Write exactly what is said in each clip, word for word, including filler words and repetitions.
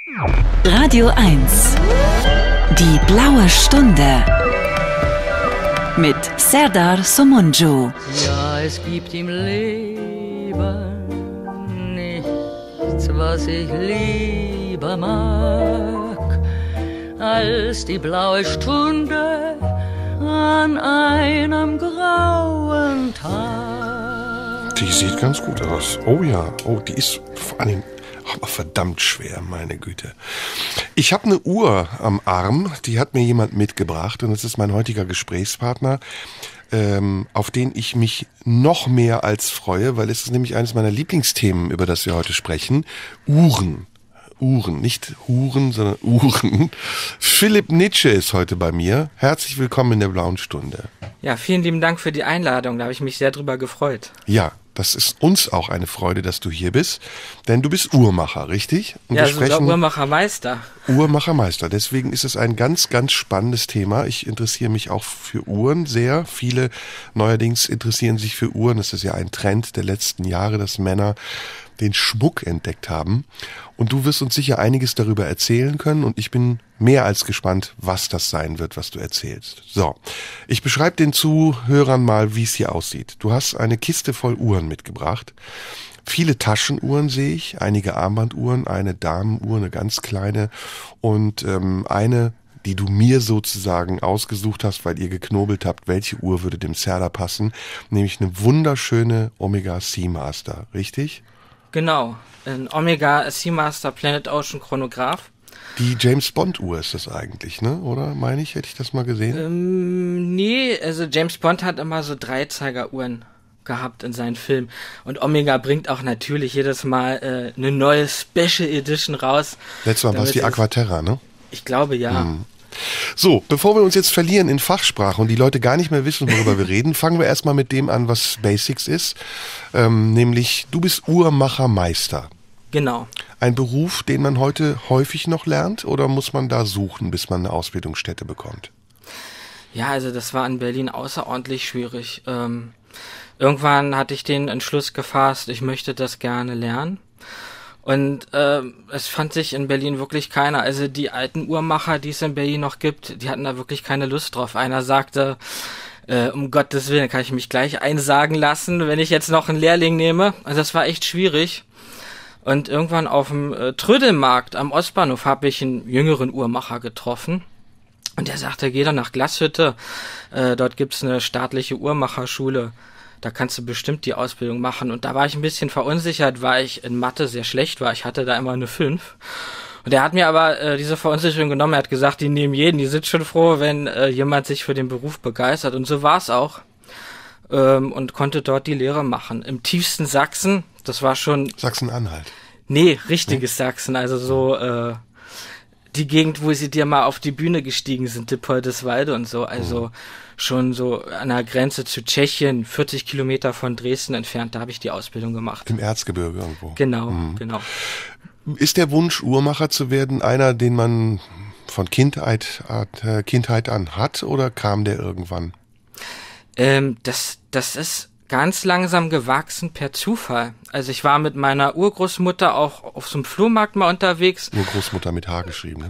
Radio eins. Die blaue Stunde. Mit Serdar Somuncu. Ja, es gibt im Leben nichts, was ich lieber mag, als die blaue Stunde an einem grauen Tag. Die sieht ganz gut aus. Oh ja, oh, die ist vor allem aber verdammt schwer, meine Güte. Ich habe eine Uhr am Arm, die hat mir jemand mitgebracht und das ist mein heutiger Gesprächspartner, ähm, auf den ich mich noch mehr als freue, weil es ist nämlich eines meiner Lieblingsthemen, über das wir heute sprechen. Uhren. Uhren, nicht Huren, sondern Uhren. Philipp Nitsche ist heute bei mir. Herzlich willkommen in der blauen Stunde. Ja, vielen lieben Dank für die Einladung, da habe ich mich sehr drüber gefreut. Ja, das ist uns auch eine Freude, dass du hier bist, denn du bist Uhrmacher, richtig? Und ja, wir sogar sprechen Uhrmachermeister. Uhrmachermeister, deswegen ist es ein ganz, ganz spannendes Thema. Ich interessiere mich auch für Uhren sehr. Viele neuerdings interessieren sich für Uhren. Es ist ja ein Trend der letzten Jahre, dass Männer den Schmuck entdeckt haben. Und du wirst uns sicher einiges darüber erzählen können und ich bin mehr als gespannt, was das sein wird, was du erzählst. So, ich beschreibe den Zuhörern mal, wie es hier aussieht. Du hast eine Kiste voll Uhren mitgebracht. Viele Taschenuhren sehe ich, einige Armbanduhren, eine Damenuhr, eine ganz kleine und ähm, eine, die du mir sozusagen ausgesucht hast, weil ihr geknobelt habt, welche Uhr würde dem Serdar passen, nämlich eine wunderschöne Omega Seamaster, richtig? Genau, ein Omega Seamaster Planet Ocean Chronograph. Die James Bond Uhr ist das eigentlich, ne? Oder meine ich, hätte ich das mal gesehen? Ähm, nee, also James Bond hat immer so Dreizeigeruhren gehabt in seinen Filmen. Und Omega bringt auch natürlich jedes Mal äh, eine neue Special Edition raus. Letztes Mal war es die Aquaterra, ne? Ich glaube, ja. Hm. So, bevor wir uns jetzt verlieren in Fachsprache und die Leute gar nicht mehr wissen, worüber wir reden, fangen wir erstmal mit dem an, was Basics ist. Ähm, nämlich, du bist Uhrmachermeister. Genau. Ein Beruf, den man heute häufig noch lernt oder muss man da suchen, bis man eine Ausbildungsstätte bekommt? Ja, also das war in Berlin außerordentlich schwierig. Ähm, irgendwann hatte ich den Entschluss gefasst, ich möchte das gerne lernen. Und äh, es fand sich in Berlin wirklich keiner. Also die alten Uhrmacher, die es in Berlin noch gibt, die hatten da wirklich keine Lust drauf. Einer sagte, äh, um Gottes Willen, kann ich mich gleich einsagen lassen, wenn ich jetzt noch einen Lehrling nehme. Also das war echt schwierig. Und irgendwann auf dem äh, Trödelmarkt am Ostbahnhof habe ich einen jüngeren Uhrmacher getroffen. Und der sagte, geh doch nach Glashütte. Äh, dort gibt's eine staatliche Uhrmacherschule. Da kannst du bestimmt die Ausbildung machen. Und da war ich ein bisschen verunsichert, weil ich in Mathe sehr schlecht war. Ich hatte da immer eine fünf. Und er hat mir aber äh, diese Verunsicherung genommen. Er hat gesagt, die nehmen jeden. Die sind schon froh, wenn äh, jemand sich für den Beruf begeistert. Und so war es auch. Ähm, und konnte dort die Lehre machen. Im tiefsten Sachsen, das war schon... Sachsen-Anhalt. Nee, richtiges nee? Sachsen. Also so äh, die Gegend, wo sie dir mal auf die Bühne gestiegen sind, Dippoldeswalde und so. Also... Mhm. Schon so an der Grenze zu Tschechien, vierzig Kilometer von Dresden entfernt, da habe ich die Ausbildung gemacht. Im Erzgebirge irgendwo. Genau, mhm. genau. Ist der Wunsch, Uhrmacher zu werden, einer, den man von Kindheit, Kindheit an hat oder kam der irgendwann? Ähm, das, das ist ganz langsam gewachsen per Zufall. Also ich war mit meiner Urgroßmutter auch auf so einem Flohmarkt mal unterwegs. Urgroßmutter mit H geschrieben,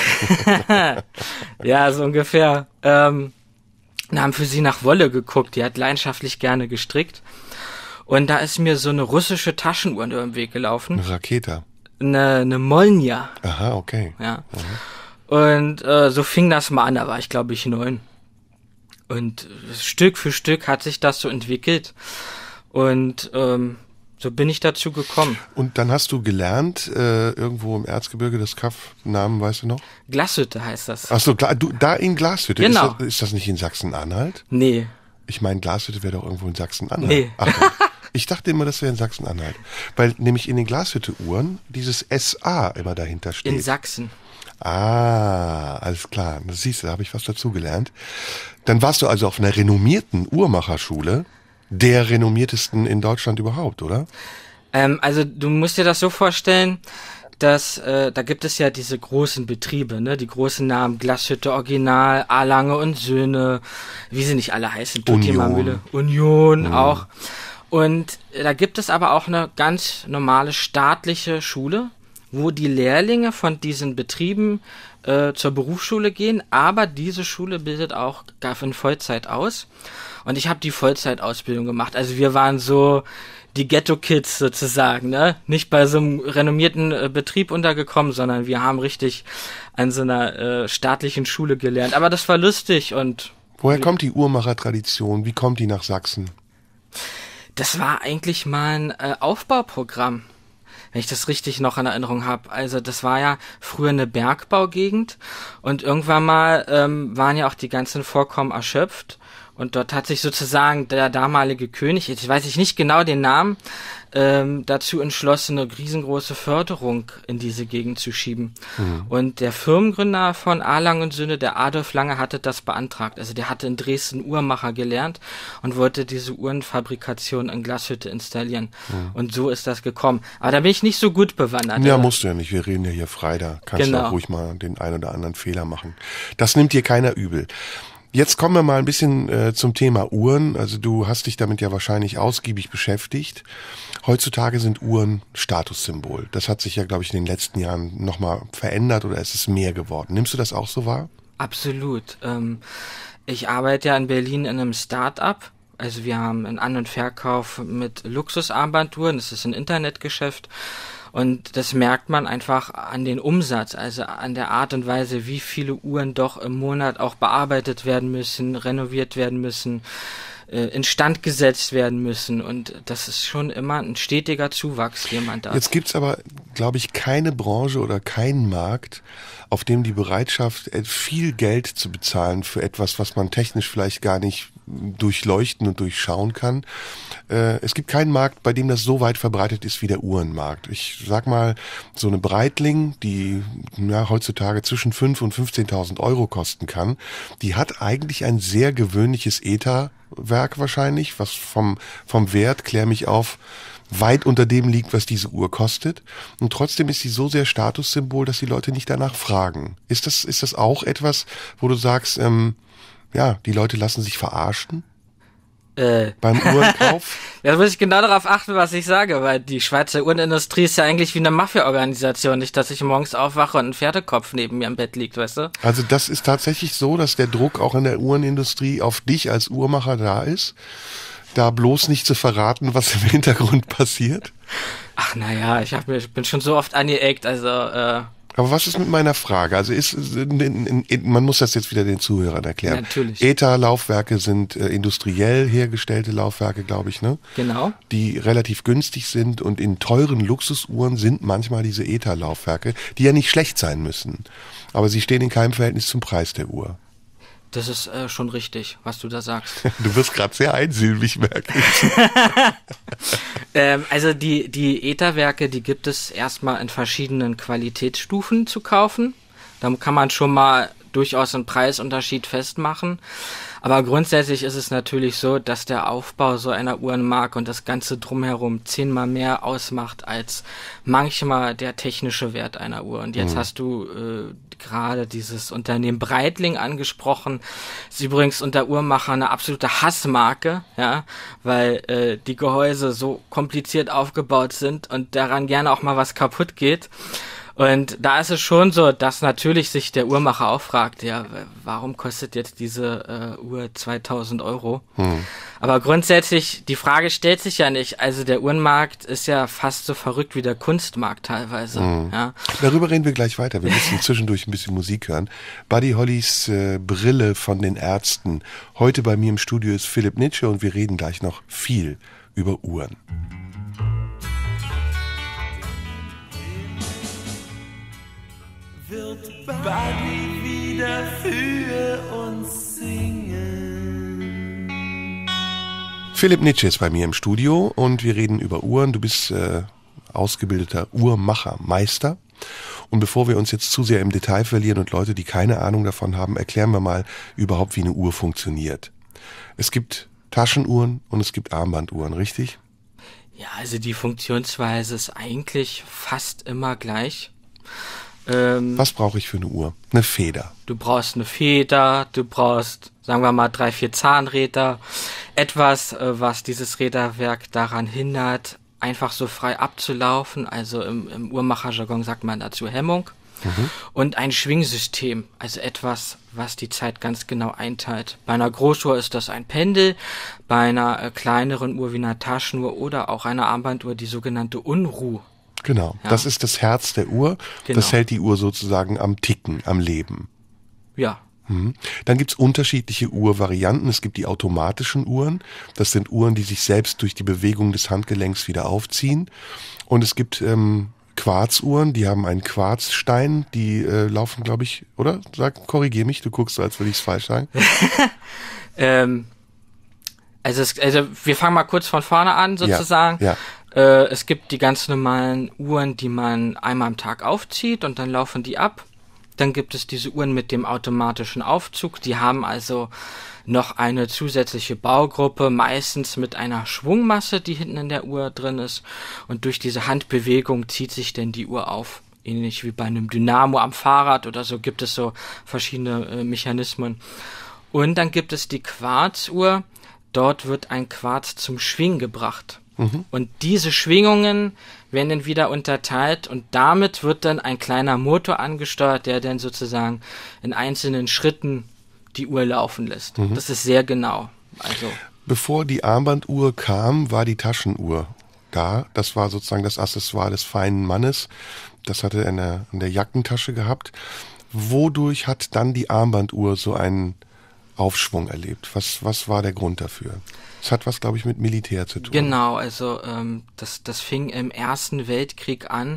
ne? Ja, so ungefähr. Ähm, und haben für sie nach Wolle geguckt. Die hat leidenschaftlich gerne gestrickt. Und da ist mir so eine russische Taschenuhr über den Weg gelaufen. Eine Raketa. Eine, eine Molnja. Aha, okay. Ja. Mhm. Und äh, so fing das mal an. Da war ich, glaube ich, neun. Und Stück für Stück hat sich das so entwickelt. Und ähm, so bin ich dazu gekommen. Und dann hast du gelernt, äh, irgendwo im Erzgebirge, das Kaff, Namen weißt du noch? Glashütte heißt das. Ach so, du, da in Glashütte. Genau. Ist das, ist das nicht in Sachsen-Anhalt? Nee. Ich meine, Glashütte wäre doch irgendwo in Sachsen-Anhalt. Nee. Ach, ich dachte immer, das wäre in Sachsen-Anhalt. Weil nämlich in den Glashütte-Uhren dieses S A immer dahinter steht. In Sachsen. Ah, alles klar. Das siehst du, da habe ich was dazugelernt. Dann warst du also auf einer renommierten Uhrmacherschule, der renommiertesten in Deutschland überhaupt, oder? Ähm, also du musst dir das so vorstellen, dass äh, da gibt es ja diese großen Betriebe, ne, die großen Namen, Glashütte Original, A-Lange und Söhne, wie sie nicht alle heißen, Tutima-Mühle, Union mhm. auch. Und äh, da gibt es aber auch eine ganz normale staatliche Schule, wo die Lehrlinge von diesen Betrieben äh, zur Berufsschule gehen, aber diese Schule bildet auch gar in Vollzeit aus. Und ich habe die Vollzeitausbildung gemacht. Also wir waren so die Ghetto-Kids sozusagen, ne? Nicht bei so einem renommierten äh, Betrieb untergekommen, sondern wir haben richtig an so einer äh, staatlichen Schule gelernt. Aber das war lustig und... Woher kommt die Uhrmacher-Tradition? Wie kommt die nach Sachsen? Das war eigentlich mal ein äh, Aufbauprogramm, wenn ich das richtig noch in Erinnerung habe. Also das war ja früher eine Bergbaugegend und irgendwann mal ähm, waren ja auch die ganzen Vorkommen erschöpft. Und dort hat sich sozusagen der damalige König, jetzt weiß ich nicht genau den Namen, ähm, dazu entschlossen, eine riesengroße Förderung in diese Gegend zu schieben. Mhm. Und der Firmengründer von A. Lange und Söhne, der Adolf Lange, hatte das beantragt. Also der hatte in Dresden Uhrmacher gelernt und wollte diese Uhrenfabrikation in Glashütte installieren. Mhm. Und so ist das gekommen. Aber da bin ich nicht so gut bewandert. Ja, musst du ja nicht. Wir reden ja hier frei. Da kannst genau. du auch ruhig mal den ein oder anderen Fehler machen. Das nimmt dir keiner übel. Jetzt kommen wir mal ein bisschen äh, zum Thema Uhren. Also du hast dich damit ja wahrscheinlich ausgiebig beschäftigt. Heutzutage sind Uhren Statussymbol. Das hat sich ja, glaube ich, in den letzten Jahren nochmal verändert oder ist es mehr geworden. Nimmst du das auch so wahr? Absolut. Ähm, ich arbeite ja in Berlin in einem Start-up. Also wir haben einen An- und Verkauf mit Luxusarmbanduhren. Das ist ein Internetgeschäft. Und das merkt man einfach an den Umsatz, also an der Art und Weise, wie viele Uhren doch im Monat auch bearbeitet werden müssen, renoviert werden müssen, äh, instand gesetzt werden müssen. Und das ist schon immer ein stetiger Zuwachs, den man da. Jetzt gibt's aber, glaube ich, keine Branche oder keinen Markt, auf dem die Bereitschaft, viel Geld zu bezahlen für etwas, was man technisch vielleicht gar nicht durchleuchten und durchschauen kann. Äh, es gibt keinen Markt, bei dem das so weit verbreitet ist wie der Uhrenmarkt. Ich sag mal, so eine Breitling, die ja, heutzutage zwischen fünf und fünfzehntausend Euro kosten kann, die hat eigentlich ein sehr gewöhnliches Etherwerk wahrscheinlich, was vom, vom Wert, klär mich auf, weit unter dem liegt, was diese Uhr kostet. Und trotzdem ist sie so sehr Statussymbol, dass die Leute nicht danach fragen. Ist das, ist das auch etwas, wo du sagst, ähm, ja, die Leute lassen sich verarschen? Äh. Beim Uhrenkauf? Ja, da muss ich genau darauf achten, was ich sage, weil die Schweizer Uhrenindustrie ist ja eigentlich wie eine Mafia-Organisation. Nicht, dass ich morgens aufwache und ein Pferdekopf neben mir im Bett liegt, weißt du? Also das ist tatsächlich so, dass der Druck auch in der Uhrenindustrie auf dich als Uhrmacher da ist, da bloß nicht zu verraten, was im Hintergrund passiert? Ach naja, ich, hab, ich bin schon so oft angeeckt, also... Äh Aber was ist mit meiner Frage? Also ist, man muss das jetzt wieder den Zuhörern erklären. Ja, natürlich. ETA-Laufwerke sind äh, industriell hergestellte Laufwerke, glaube ich, ne? Genau. Die relativ günstig sind und in teuren Luxusuhren sind manchmal diese ETA-Laufwerke, die ja nicht schlecht sein müssen. Aber sie stehen in keinem Verhältnis zum Preis der Uhr. Das ist äh, schon richtig, was du da sagst. Du wirst gerade sehr einsilbig, merke ich. ähm, also die, die ETA-Werke, die gibt es erstmal in verschiedenen Qualitätsstufen zu kaufen. Da kann man schon mal durchaus einen Preisunterschied festmachen. Aber grundsätzlich ist es natürlich so, dass der Aufbau so einer Uhrenmarke und das Ganze drumherum zehnmal mehr ausmacht als manchmal der technische Wert einer Uhr. Und jetzt mhm. hast du äh, gerade dieses Unternehmen Breitling angesprochen. Ist übrigens unter Uhrmacher eine absolute Hassmarke, ja, weil äh, die Gehäuse so kompliziert aufgebaut sind und daran gerne auch mal was kaputt geht. Und da ist es schon so, dass natürlich sich der Uhrmacher auch fragt, ja, warum kostet jetzt diese äh, Uhr zweitausend Euro? Hm. Aber grundsätzlich, die Frage stellt sich ja nicht. Also der Uhrenmarkt ist ja fast so verrückt wie der Kunstmarkt teilweise. Hm. Ja. Darüber reden wir gleich weiter. Wir müssen zwischendurch ein bisschen Musik hören. Buddy Hollys äh, Brille von den Ärzten. Heute bei mir im Studio ist Philipp Nitsche und wir reden gleich noch viel über Uhren. Wird Buddy wieder für uns singen? Philipp Nitsche ist bei mir im Studio und wir reden über Uhren. Du bist äh, ausgebildeter Uhrmacher, Meister. Und bevor wir uns jetzt zu sehr im Detail verlieren und Leute, die keine Ahnung davon haben, erklären wir mal überhaupt, wie eine Uhr funktioniert. Es gibt Taschenuhren und es gibt Armbanduhren, richtig? Ja, also die Funktionsweise ist eigentlich fast immer gleich. Ähm, Was brauche ich für eine Uhr? Eine Feder. Du brauchst eine Feder, du brauchst, sagen wir mal, drei, vier Zahnräder. Etwas, äh, was dieses Räderwerk daran hindert, einfach so frei abzulaufen, also im, im Uhrmacherjargon sagt man dazu Hemmung. Mhm. Und ein Schwingsystem, also etwas, was die Zeit ganz genau einteilt. Bei einer Großuhr ist das ein Pendel, bei einer äh, kleineren Uhr wie einer Taschenuhr oder auch einer Armbanduhr die sogenannte Unruh. Genau, ja. Das ist das Herz der Uhr, genau. Das hält die Uhr sozusagen am Ticken, am Leben. Ja. Mhm. Dann gibt's unterschiedliche Uhrvarianten. Es gibt die automatischen Uhren, das sind Uhren, die sich selbst durch die Bewegung des Handgelenks wieder aufziehen. Und es gibt ähm, Quarzuhren, die haben einen Quarzstein, die äh, laufen, glaube ich, oder? Sag, korrigier mich, du guckst so, als würde ich es falsch sagen. ähm, also, es, also wir fangen mal kurz von vorne an, sozusagen. Ja, ja. Äh, es gibt die ganz normalen Uhren, die man einmal am Tag aufzieht und dann laufen die ab. Dann gibt es diese Uhren mit dem automatischen Aufzug, die haben also noch eine zusätzliche Baugruppe, meistens mit einer Schwungmasse, die hinten in der Uhr drin ist. Und durch diese Handbewegung zieht sich denn die Uhr auf. Ähnlich wie bei einem Dynamo am Fahrrad oder so gibt es so verschiedene äh, Mechanismen. Und dann gibt es die Quarzuhr. Dort wird ein Quarz zum Schwingen gebracht. Mhm. Und diese Schwingungen werden dann wieder unterteilt und damit wird dann ein kleiner Motor angesteuert, der dann sozusagen in einzelnen Schritten die Uhr laufen lässt. Mhm. Das ist sehr genau. Also bevor die Armbanduhr kam, war die Taschenuhr da. Das war sozusagen das Accessoire des feinen Mannes. Das hatte er in der, in der Jackentasche gehabt. Wodurch hat dann die Armbanduhr so einen Aufschwung erlebt? Was, was war der Grund dafür? Das hat was, glaube ich, mit Militär zu tun. Genau, also ähm, das, das fing im Ersten Weltkrieg an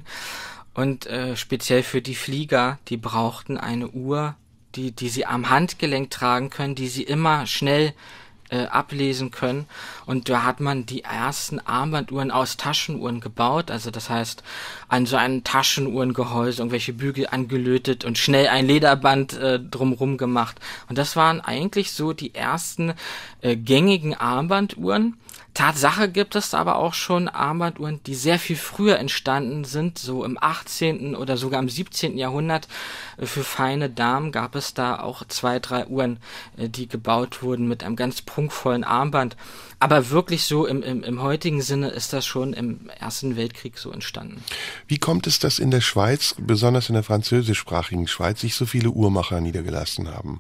und äh, speziell für die Flieger, die brauchten eine Uhr, die, die sie am Handgelenk tragen können, die sie immer schnell äh, ablesen können. Und da hat man die ersten Armbanduhren aus Taschenuhren gebaut. Also das heißt, an so einem Taschenuhrengehäuse irgendwelche Bügel angelötet und schnell ein Lederband äh, drumrum gemacht. Und das waren eigentlich so die ersten äh, gängigen Armbanduhren. Tatsache gibt es aber auch schon Armbanduhren, die sehr viel früher entstanden sind, so im achtzehnten oder sogar im siebzehnten Jahrhundert. Für feine Damen gab es da auch zwei, drei Uhren, die gebaut wurden mit einem ganz prunkvollen Armband. Aber wirklich so im, im, im heutigen Sinne ist das schon im Ersten Weltkrieg so entstanden. Wie kommt es, dass in der Schweiz, besonders in der französischsprachigen Schweiz, sich so viele Uhrmacher niedergelassen haben?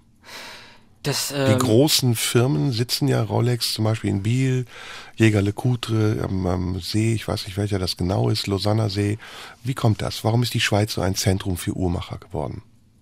Das, ähm, die großen Firmen sitzen ja, Rolex zum Beispiel in Biel, Jägerle-Coudre am, am See, ich weiß nicht, welcher das genau ist, Lausanner See. Wie kommt das? Warum ist die Schweiz so ein Zentrum für Uhrmacher geworden?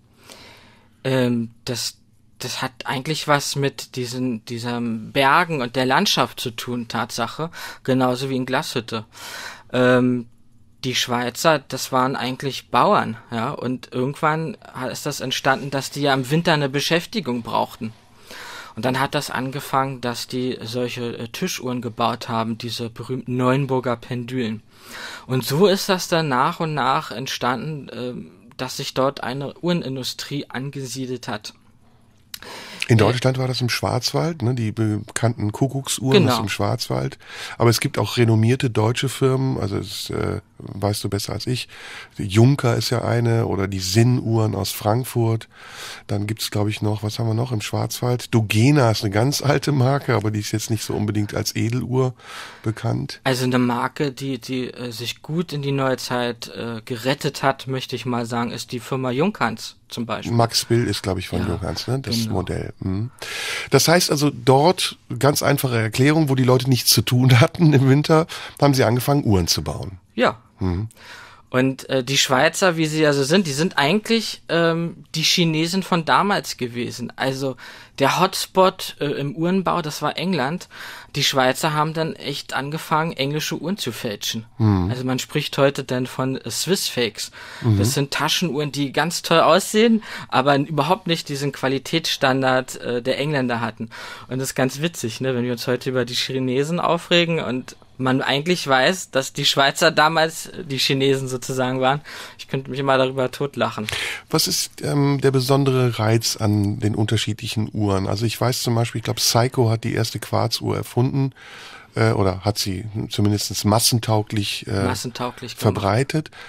Ähm, das, das hat eigentlich was mit diesen, diesen Bergen und der Landschaft zu tun, Tatsache, genauso wie in Glashütte. Ähm, Die Schweizer, das waren eigentlich Bauern, ja, und irgendwann ist das entstanden, dass die ja im Winter eine Beschäftigung brauchten. Und dann hat das angefangen, dass die solche äh, Tischuhren gebaut haben, diese berühmten Neuenburger Pendülen. Und so ist das dann nach und nach entstanden, äh, dass sich dort eine Uhrenindustrie angesiedelt hat. In Deutschland war das im Schwarzwald, ne, die bekannten Kuckucksuhren genau. ist im Schwarzwald. Aber es gibt auch renommierte deutsche Firmen, also das äh, weißt du besser als ich. Die Junker ist ja eine oder die Sinnuhren aus Frankfurt. Dann gibt's, glaube ich, noch, was haben wir noch im Schwarzwald? Dogena ist eine ganz alte Marke, aber die ist jetzt nicht so unbedingt als Edeluhr bekannt. Also eine Marke, die die äh, sich gut in die neue Zeit äh, gerettet hat, möchte ich mal sagen, ist die Firma Junkans zum Beispiel. Max Bill ist, glaube ich, von ja, Junkans, ne? Das genau. Modell. Mhm. Das heißt also, dort, ganz einfache Erklärung, wo die Leute nichts zu tun hatten im Winter, haben sie angefangen, Uhren zu bauen. Ja. Mhm. Und äh, die Schweizer, wie sie also sind, die sind eigentlich ähm, die Chinesen von damals gewesen. Also der Hotspot äh, im Uhrenbau, das war England. Die Schweizer haben dann echt angefangen, englische Uhren zu fälschen. Mhm. Also man spricht heute dann von äh, Swiss Fakes. Mhm. Das sind Taschenuhren, die ganz toll aussehen, aber überhaupt nicht diesen Qualitätsstandard äh, der Engländer hatten. Und das ist ganz witzig, ne, wenn wir uns heute über die Chinesen aufregen und man eigentlich weiß, dass die Schweizer damals die Chinesen sozusagen waren. Ich könnte mich immer darüber totlachen. Was ist ähm, der besondere Reiz an den unterschiedlichen Uhren? Also ich weiß zum Beispiel, ich glaube, Seiko hat die erste Quarzuhr erfunden äh, oder hat sie zumindest massentauglich, äh, massentauglich verbreitet.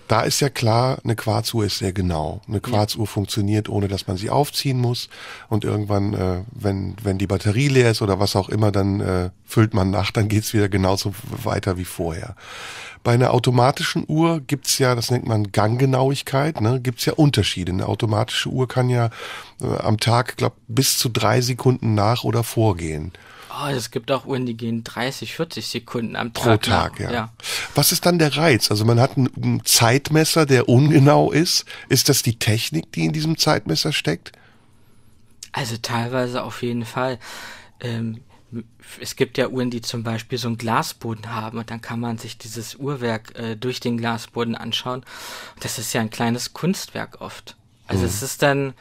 Da ist ja klar, eine Quarzuhr ist sehr genau. Eine Quarzuhr ja. funktioniert, ohne dass man sie aufziehen muss. Und irgendwann, äh, wenn wenn die Batterie leer ist oder was auch immer, dann äh, füllt man nach, dann geht's wieder genauso weiter wie vorher. Bei einer automatischen Uhr gibt's ja, das nennt man Ganggenauigkeit, ne, gibt's ja Unterschiede. Eine automatische Uhr kann ja äh, am Tag, glaub, bis zu drei Sekunden nach oder vorgehen. Oh, es gibt auch Uhren, die gehen dreißig, vierzig Sekunden am Tag. Pro Tag, nach. ja. ja. Was ist dann der Reiz? Also man hat einen Zeitmesser, der ungenau ist. Ist das die Technik, die in diesem Zeitmesser steckt? Also teilweise auf jeden Fall. Ähm, es gibt ja Uhren, die zum Beispiel so einen Glasboden haben und dann kann man sich dieses Uhrwerk äh, durch den Glasboden anschauen. Das ist ja ein kleines Kunstwerk oft. Also hm. es ist dann...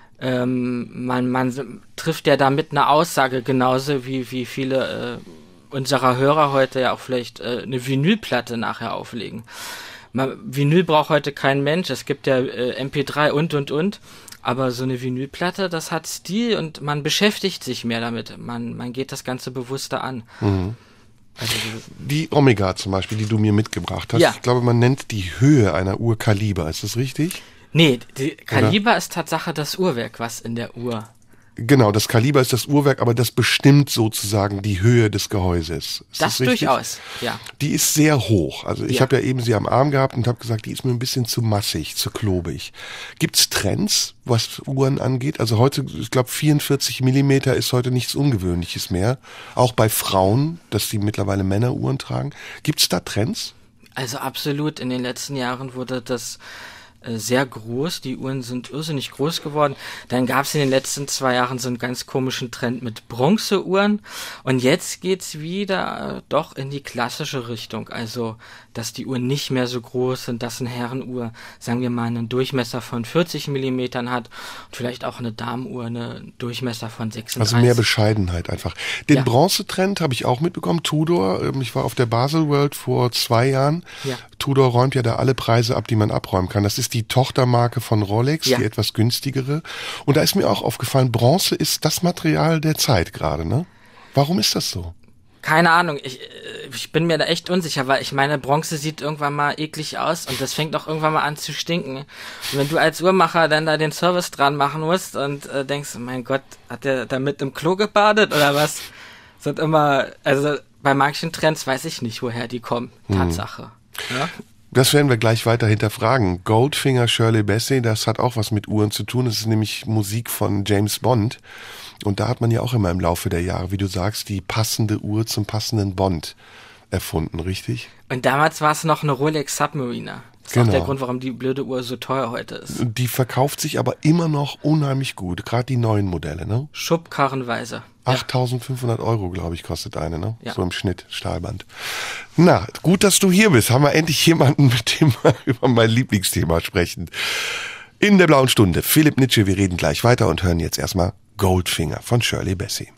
Ähm, man, man trifft ja damit eine Aussage, genauso wie, wie viele äh, unserer Hörer heute ja auch vielleicht äh, eine Vinylplatte nachher auflegen. Man, Vinyl braucht heute kein Mensch, es gibt ja äh, M P drei und und und, aber so eine Vinylplatte, das hat Stil und man beschäftigt sich mehr damit, man, man geht das Ganze bewusster an. Mhm. Also, die Omega zum Beispiel, die du mir mitgebracht hast, ja. ich glaube, man nennt die Höhe einer Uhr Kaliber, ist das richtig? Nee, die Kaliber Oder? ist Tatsache das Uhrwerk, was in der Uhr... Genau, das Kaliber ist das Uhrwerk, aber das bestimmt sozusagen die Höhe des Gehäuses. Ist das, das durchaus, ja. Die ist sehr hoch. Also ich ja. habe ja eben sie am Arm gehabt und habe gesagt, die ist mir ein bisschen zu massig, zu klobig. Gibt's Trends, was Uhren angeht? Also heute, ich glaube, vierundvierzig Millimeter ist heute nichts Ungewöhnliches mehr. Auch bei Frauen, dass die mittlerweile Männeruhren tragen. Gibt's da Trends? Also absolut. In den letzten Jahren wurde das sehr groß, die Uhren sind irrsinnig groß geworden. Dann gab es in den letzten zwei Jahren so einen ganz komischen Trend mit Bronzeuhren und jetzt geht's wieder äh, doch in die klassische Richtung, also dass die Uhren nicht mehr so groß sind, dass eine Herrenuhr, sagen wir mal, einen Durchmesser von vierzig Millimetern hat und vielleicht auch eine Damenuhr einen Durchmesser von sechsunddreißig. Also mehr Bescheidenheit einfach. Den ja. Bronzetrend habe ich auch mitbekommen, Tudor, ich war auf der Basel World vor zwei Jahren, ja. Tudor räumt ja da alle Preise ab, die man abräumen kann. Das ist die Tochtermarke von Rolex, ja. die etwas günstigere. Und da ist mir auch aufgefallen, Bronze ist das Material der Zeit gerade, ne? Warum ist das so? Keine Ahnung, ich, ich bin mir da echt unsicher, weil ich meine, Bronze sieht irgendwann mal eklig aus und das fängt auch irgendwann mal an zu stinken. Und wenn du als Uhrmacher dann da den Service dran machen musst und äh, denkst, mein Gott, hat der damit im Klo gebadet oder was? Sind immer, also bei manchen Trends weiß ich nicht, woher die kommen. Tatsache. Hm. Ja? Das werden wir gleich weiter hinterfragen. Goldfinger, Shirley Bassey, das hat auch was mit Uhren zu tun. Das ist nämlich Musik von James Bond. Und da hat man ja auch immer im Laufe der Jahre, wie du sagst, die passende Uhr zum passenden Bond erfunden, richtig? Und damals war es noch eine Rolex Submariner. Das ist genau. auch der Grund, warum die blöde Uhr so teuer heute ist. Die verkauft sich aber immer noch unheimlich gut, gerade die neuen Modelle, ne? Schubkarrenweise. achttausendfünfhundert Euro, glaube ich, kostet eine, ne? Ja. So im Schnitt, Stahlband. Na, gut, dass du hier bist. Haben wir endlich jemanden, mit dem wir über mein Lieblingsthema sprechen. In der blauen Stunde, Philipp Nitsche, wir reden gleich weiter und hören jetzt erstmal Goldfinger von Shirley Bassey.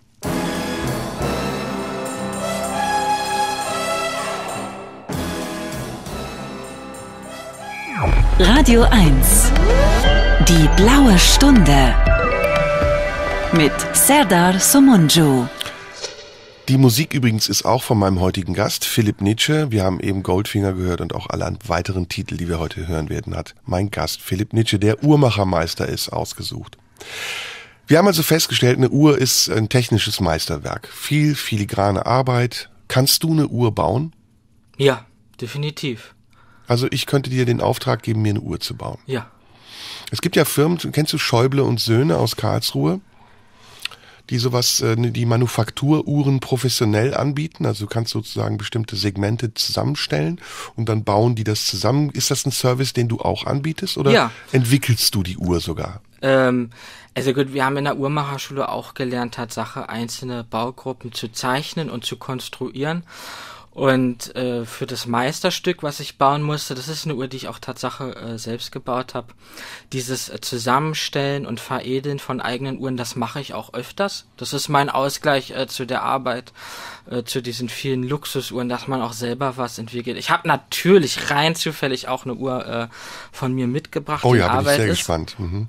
Radio eins. Die blaue Stunde. Mit Serdar Somuncu. Die Musik übrigens ist auch von meinem heutigen Gast, Philipp Nitsche. Wir haben eben Goldfinger gehört und auch alle weiteren Titel, die wir heute hören werden, hat mein Gast Philipp Nitsche, der Uhrmachermeister ist, ausgesucht. Wir haben also festgestellt, eine Uhr ist ein technisches Meisterwerk. Viel filigrane Arbeit. Kannst du eine Uhr bauen? Ja, definitiv. Also ich könnte dir den Auftrag geben, mir eine Uhr zu bauen. Ja. Es gibt ja Firmen, kennst du Schäuble und Söhne aus Karlsruhe, die sowas, die Manufakturuhren professionell anbieten. Also du kannst sozusagen bestimmte Segmente zusammenstellen und dann bauen die das zusammen. Ist das ein Service, den du auch anbietest oder ja. entwickelst du die Uhr sogar? Ähm, also gut, wir haben in der Uhrmacherschule auch gelernt, Tatsache einzelne Baugruppen zu zeichnen und zu konstruieren. Und äh, für das Meisterstück, was ich bauen musste, das ist eine Uhr, die ich auch Tatsache äh, selbst gebaut habe. Dieses äh, Zusammenstellen und Veredeln von eigenen Uhren, das mache ich auch öfters. Das ist mein Ausgleich äh, zu der Arbeit, äh, zu diesen vielen Luxusuhren, dass man auch selber was entwickelt. Ich habe natürlich rein zufällig auch eine Uhr äh, von mir mitgebracht. Oh die ja, bin Arbeit ich sehr ist. gespannt. Mhm.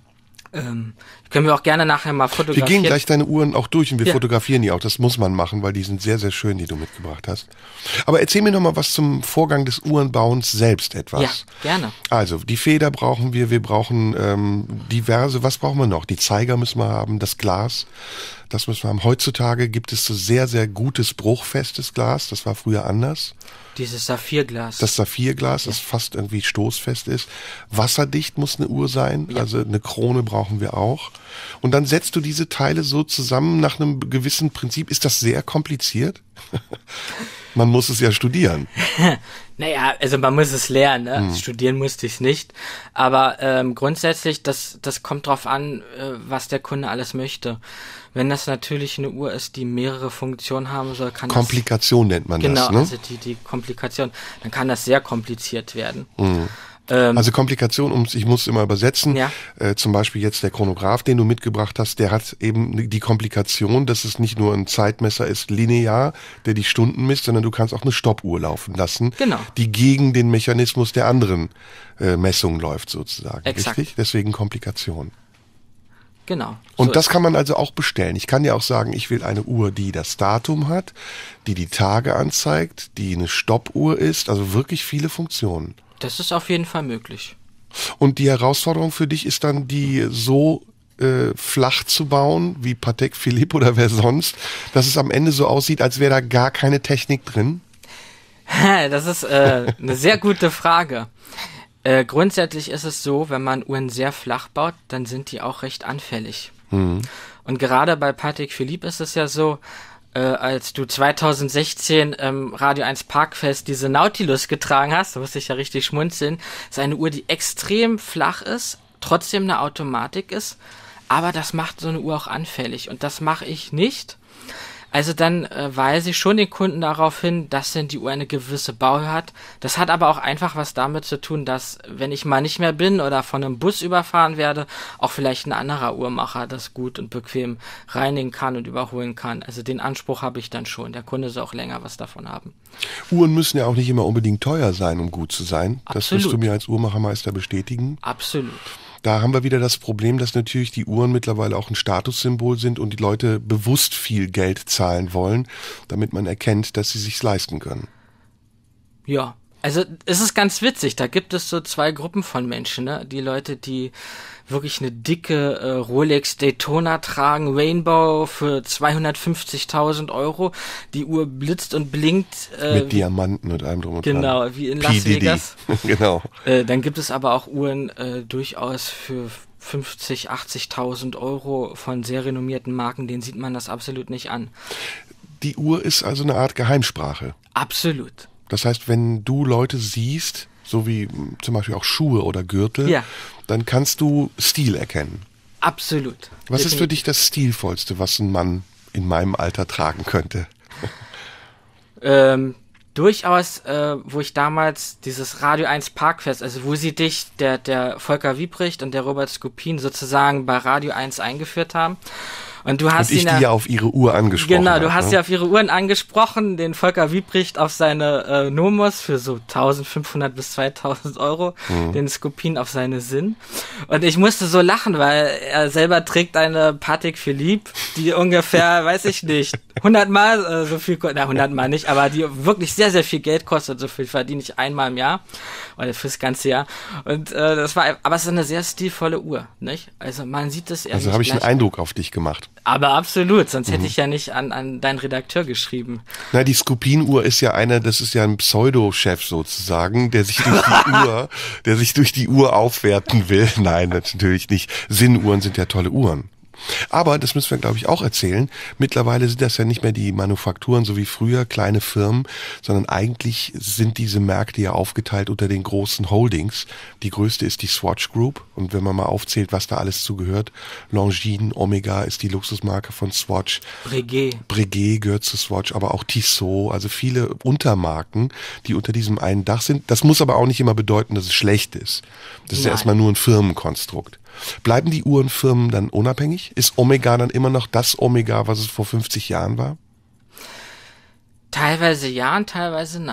Ähm, können wir auch gerne nachher mal fotografieren. Wir gehen gleich deine Uhren auch durch und wir ja. fotografieren die auch. Das muss man machen, weil die sind sehr, sehr schön, die du mitgebracht hast. Aber erzähl mir noch mal was zum Vorgang des Uhrenbauens selbst etwas. Ja, gerne. Also, die Feder brauchen wir, wir brauchen ähm, diverse, was brauchen wir noch? Die Zeiger müssen wir haben, das Glas, das müssen wir haben. Heutzutage gibt es so sehr, sehr gutes, bruchfestes Glas, das war früher anders. Dieses Saphirglas. Das Saphirglas, ja. das fast irgendwie stoßfest ist. Wasserdicht muss eine Uhr sein, ja. also eine Krone brauchen wir auch. Und dann setzt du diese Teile so zusammen nach einem gewissen Prinzip. Ist das sehr kompliziert? Man muss es ja studieren. Naja, also man muss es lernen, ne? Hm. Studieren musste ich es nicht. Aber ähm, grundsätzlich, das, das kommt drauf an, äh, was der Kunde alles möchte. Wenn das natürlich eine Uhr ist, die mehrere Funktionen haben soll, kann Komplikation nennt man das... das, Genau, ne? also die, die Komplikation, dann kann das sehr kompliziert werden. Mhm. Ähm, Also Komplikation, um, ich muss immer übersetzen, ja. äh, zum Beispiel jetzt der Chronograph, den du mitgebracht hast, der hat eben die Komplikation, dass es nicht nur ein Zeitmesser ist, linear, der die Stunden misst, sondern du kannst auch eine Stoppuhr laufen lassen, Genau. die gegen den Mechanismus der anderen äh, Messungen läuft sozusagen. Exakt. Richtig? Deswegen Komplikation. Genau. Und so das ist kann man also auch bestellen. Ich kann ja auch sagen, ich will eine Uhr, die das Datum hat, die die Tage anzeigt, die eine Stoppuhr ist, also wirklich viele Funktionen. Das ist auf jeden Fall möglich. Und die Herausforderung für dich ist dann, die so äh, flach zu bauen, wie Patek Philippe oder wer sonst, dass es am Ende so aussieht, als wäre da gar keine Technik drin? Das ist äh, eine sehr gute Frage. Äh, grundsätzlich ist es so, wenn man Uhren sehr flach baut, dann sind die auch recht anfällig. Mhm. Und gerade bei Patek Philippe ist es ja so, äh, als du zweitausendsechzehn ähm, Radio eins Parkfest diese Nautilus getragen hast, da musste ich ja richtig schmunzeln, ist eine Uhr, die extrem flach ist, trotzdem eine Automatik ist, aber das macht so eine Uhr auch anfällig und das mache ich nicht. Also dann äh, weise ich schon den Kunden darauf hin, dass denn die Uhr eine gewisse Bauhöhe hat. Das hat aber auch einfach was damit zu tun, dass wenn ich mal nicht mehr bin oder von einem Bus überfahren werde, auch vielleicht ein anderer Uhrmacher das gut und bequem reinigen kann und überholen kann. Also den Anspruch habe ich dann schon. Der Kunde soll auch länger was davon haben. Uhren müssen ja auch nicht immer unbedingt teuer sein, um gut zu sein. Das Absolut. wirst du mir als Uhrmachermeister bestätigen. Absolut. Da haben wir wieder das Problem, dass natürlich die Uhren mittlerweile auch ein Statussymbol sind und die Leute bewusst viel Geld zahlen wollen, damit man erkennt, dass sie sich's leisten können. Ja, also es ist ganz witzig, da gibt es so zwei Gruppen von Menschen, ne? Die Leute, die wirklich eine dicke äh, Rolex Daytona tragen, Rainbow für zweihundertfünfzigtausend Euro, die Uhr blitzt und blinkt. Äh, Mit Diamanten und allem drum und dran. Genau, wie in Las P. Diddy. Vegas. Genau. Äh, dann gibt es aber auch Uhren äh, durchaus für fünfzig, achtzigtausend Euro von sehr renommierten Marken, denen sieht man das absolut nicht an. Die Uhr ist also eine Art Geheimsprache. Absolut. Das heißt, wenn du Leute siehst, so wie mh, zum Beispiel auch Schuhe oder Gürtel, Ja. dann kannst du Stil erkennen. Absolut. Was ist für Definitiv. dich das Stilvollste, was ein Mann in meinem Alter tragen könnte? Ähm, durchaus, äh, wo ich damals dieses Radio eins Parkfest, also wo sie dich, der, der Volker Wiebricht und der Robert Skopin sozusagen bei Radio eins eingeführt haben. Und du hast Und ich ihn die ja auf ihre Uhr angesprochen Genau, habe, du hast ne? ja auf ihre Uhren angesprochen, den Volker Wiebricht auf seine äh, Nomos für so eintausendfünfhundert bis zweitausend Euro, Mhm. den Skopin auf seine Sinn. Und ich musste so lachen, weil er selber trägt eine Patek Philippe, die ungefähr, weiß ich nicht, hundertmal äh, so viel, ko- na hundertmal nicht, aber die wirklich sehr, sehr viel Geld kostet. So viel verdiene ich einmal im Jahr oder fürs ganze Jahr. Und äh, das war, aber es ist eine sehr stilvolle Uhr, nicht? Also man sieht es eher Also nicht habe ich einen gleich. Eindruck auf dich gemacht. Aber absolut, sonst Mhm. hätte ich ja nicht an, an deinen Redakteur geschrieben. Na, die Skopin-Uhr ist ja eine, das ist ja ein Pseudo-Chef sozusagen, der sich durch die Uhr, der sich durch die Uhr aufwerten will. Nein, natürlich nicht. Sinnuhren sind ja tolle Uhren. Aber, das müssen wir glaube ich auch erzählen, mittlerweile sind das ja nicht mehr die Manufakturen so wie früher, kleine Firmen, sondern eigentlich sind diese Märkte ja aufgeteilt unter den großen Holdings. Die größte ist die Swatch Group und wenn man mal aufzählt, was da alles zugehört, Longines, Omega ist die Luxusmarke von Swatch, Breguet. Breguet gehört zu Swatch, aber auch Tissot, also viele Untermarken, die unter diesem einen Dach sind. Das muss aber auch nicht immer bedeuten, dass es schlecht ist. Das ist ja Nein. erstmal nur ein Firmenkonstrukt. Bleiben die Uhrenfirmen dann unabhängig? Ist Omega dann immer noch das Omega, was es vor fünfzig Jahren war? Teilweise ja und teilweise nein.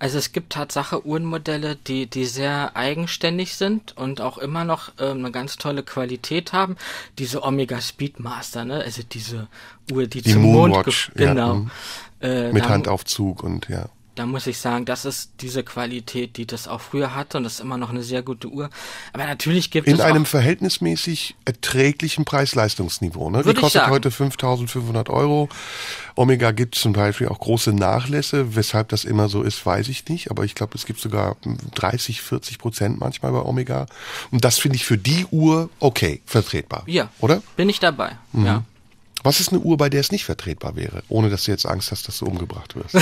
Also es gibt Tatsache Uhrenmodelle, die, die sehr eigenständig sind und auch immer noch ähm, eine ganz tolle Qualität haben. Diese Omega Speedmaster, ne? Also diese Uhr, die, Die zum Mond... Moonwatch, ge- ja, Genau. mhm. Äh, Mit da- Handaufzug und ja. Da muss ich sagen, das ist diese Qualität, die das auch früher hatte und das ist immer noch eine sehr gute Uhr. Aber natürlich gibt In es einem auch... verhältnismäßig erträglichen Preis-Leistungsniveau. Ne? Die Würde ich kostet sagen. heute fünftausendfünfhundert Euro. Omega gibt zum Beispiel auch große Nachlässe. Weshalb das immer so ist, weiß ich nicht. Aber ich glaube, es gibt sogar dreißig, vierzig Prozent manchmal bei Omega. Und das finde ich für die Uhr okay, vertretbar. Ja, Oder? bin ich dabei, Mhm. ja. Was ist eine Uhr, bei der es nicht vertretbar wäre? Ohne dass du jetzt Angst hast, dass du umgebracht wirst.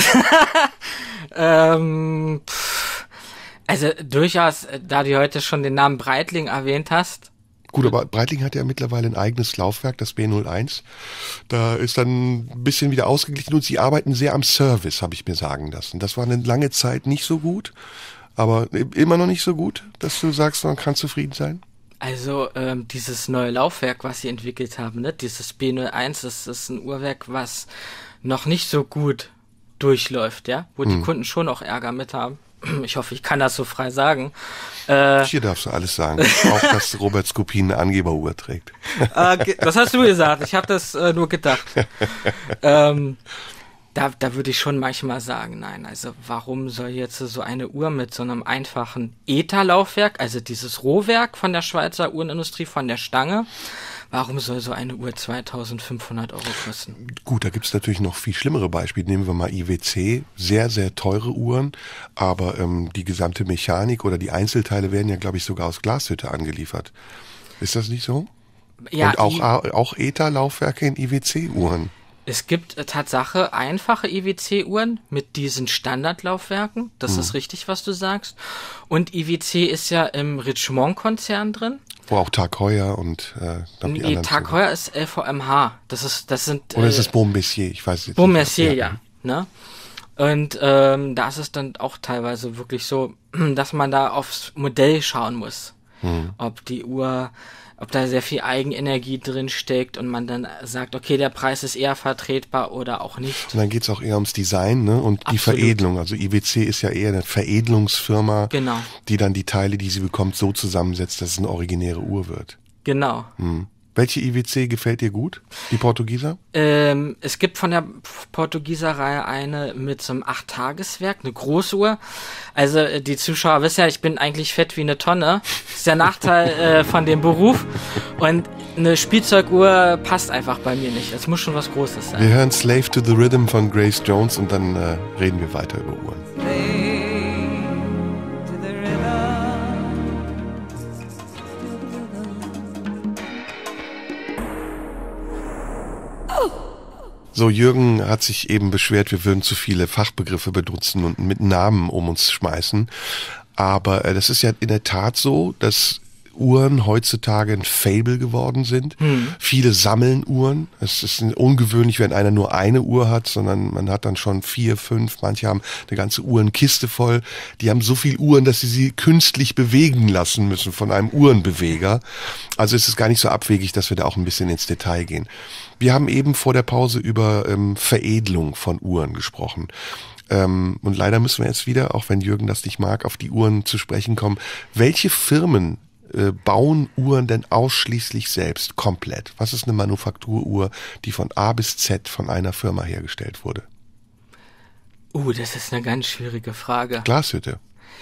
Ähm, pff, also durchaus, äh, da du heute schon den Namen Breitling erwähnt hast, Gut, aber Breitling hat ja mittlerweile ein eigenes Laufwerk, das B null eins. Da ist dann ein bisschen wieder ausgeglichen und sie arbeiten sehr am Service, habe ich mir sagen lassen. Das war eine lange Zeit nicht so gut, aber immer noch nicht so gut, dass du sagst, man kann zufrieden sein. also ähm, dieses neue Laufwerk, was sie entwickelt haben, ne, dieses B null eins, das ist ein Uhrwerk, was noch nicht so gut durchläuft, ja, wo die Kunden schon auch Ärger mit haben. Ich hoffe, ich kann das so frei sagen. Äh, Hier darfst du alles sagen, auch dass Robert Skopin eine Angeberuhr trägt. äh, ge- das hast du gesagt, ich habe das äh, nur gedacht. ähm, da, da würde ich schon manchmal sagen, nein, also warum soll jetzt so eine Uhr mit so einem einfachen E T A-Laufwerk, also dieses Rohwerk von der Schweizer Uhrenindustrie, von der Stange, warum soll so eine Uhr zweitausendfünfhundert Euro kosten? Gut, da gibt's natürlich noch viel schlimmere Beispiele. Nehmen wir mal I W C, sehr, sehr teure Uhren, aber ähm, die gesamte Mechanik oder die Einzelteile werden ja, glaube ich, sogar aus Glashütte angeliefert. Ist das nicht so? Ja, Und auch, I- auch E T A-Laufwerke in I W C-Uhren. Es gibt äh, Tatsache einfache I W C-Uhren mit diesen Standardlaufwerken. Das ist richtig, was du sagst. Und I W C ist ja im Richemont-Konzern drin. Wo auch Tag Heuer und äh, glaub, die Nee, anderen Tag zu- Heuer ist L V M H. Das ist, das sind Oder ist äh, es Baume Messier? Ich weiß es jetzt Baume nicht. Mercier, ja. Ne? Und ähm, da ist es dann auch teilweise wirklich so, dass man da aufs Modell schauen muss. Ob die Uhr, ob da sehr viel Eigenenergie drin steckt und man dann sagt, okay, der Preis ist eher vertretbar oder auch nicht. Und dann geht's auch eher ums Design, ne? Und die Absolut. Veredelung. Also I W C ist ja eher eine Veredelungsfirma, Genau. die dann die Teile, die sie bekommt, so zusammensetzt, dass es eine originäre Uhr wird. Genau. Hm. Welche I W C gefällt dir gut? Die Portugieser? Ähm, es gibt von der Portugieser-Reihe eine mit so einem acht-Tageswerk, eine Großuhr. Also äh, die Zuschauer wissen ja, ich bin eigentlich fett wie eine Tonne. Das ist der Nachteil äh, von dem Beruf. Und eine Spielzeuguhr passt einfach bei mir nicht. Es muss schon was Großes sein. Wir hören Slave to the Rhythm von Grace Jones und dann äh, reden wir weiter über Uhren. To the rhythm. So, Jürgen hat sich eben beschwert, wir würden zu viele Fachbegriffe benutzen und mit Namen um uns schmeißen. Aber äh, das ist ja in der Tat so, dass Uhren heutzutage ein Fable geworden sind. Viele sammeln Uhren. Es ist ungewöhnlich, wenn einer nur eine Uhr hat, sondern man hat dann schon vier, fünf. Manche haben eine ganze Uhrenkiste voll. Die haben so viel Uhren, dass sie sie künstlich bewegen lassen müssen von einem Uhrenbeweger. Also es ist gar nicht so abwegig, dass wir da auch ein bisschen ins Detail gehen. Wir haben eben vor der Pause über ähm, Veredelung von Uhren gesprochen. Ähm, und leider müssen wir jetzt wieder, auch wenn Jürgen das nicht mag, auf die Uhren zu sprechen kommen. Welche Firmen äh, bauen Uhren denn ausschließlich selbst, komplett? Was ist eine Manufakturuhr, die von A bis Z von einer Firma hergestellt wurde? Uh, das ist eine ganz schwierige Frage. Glashütte.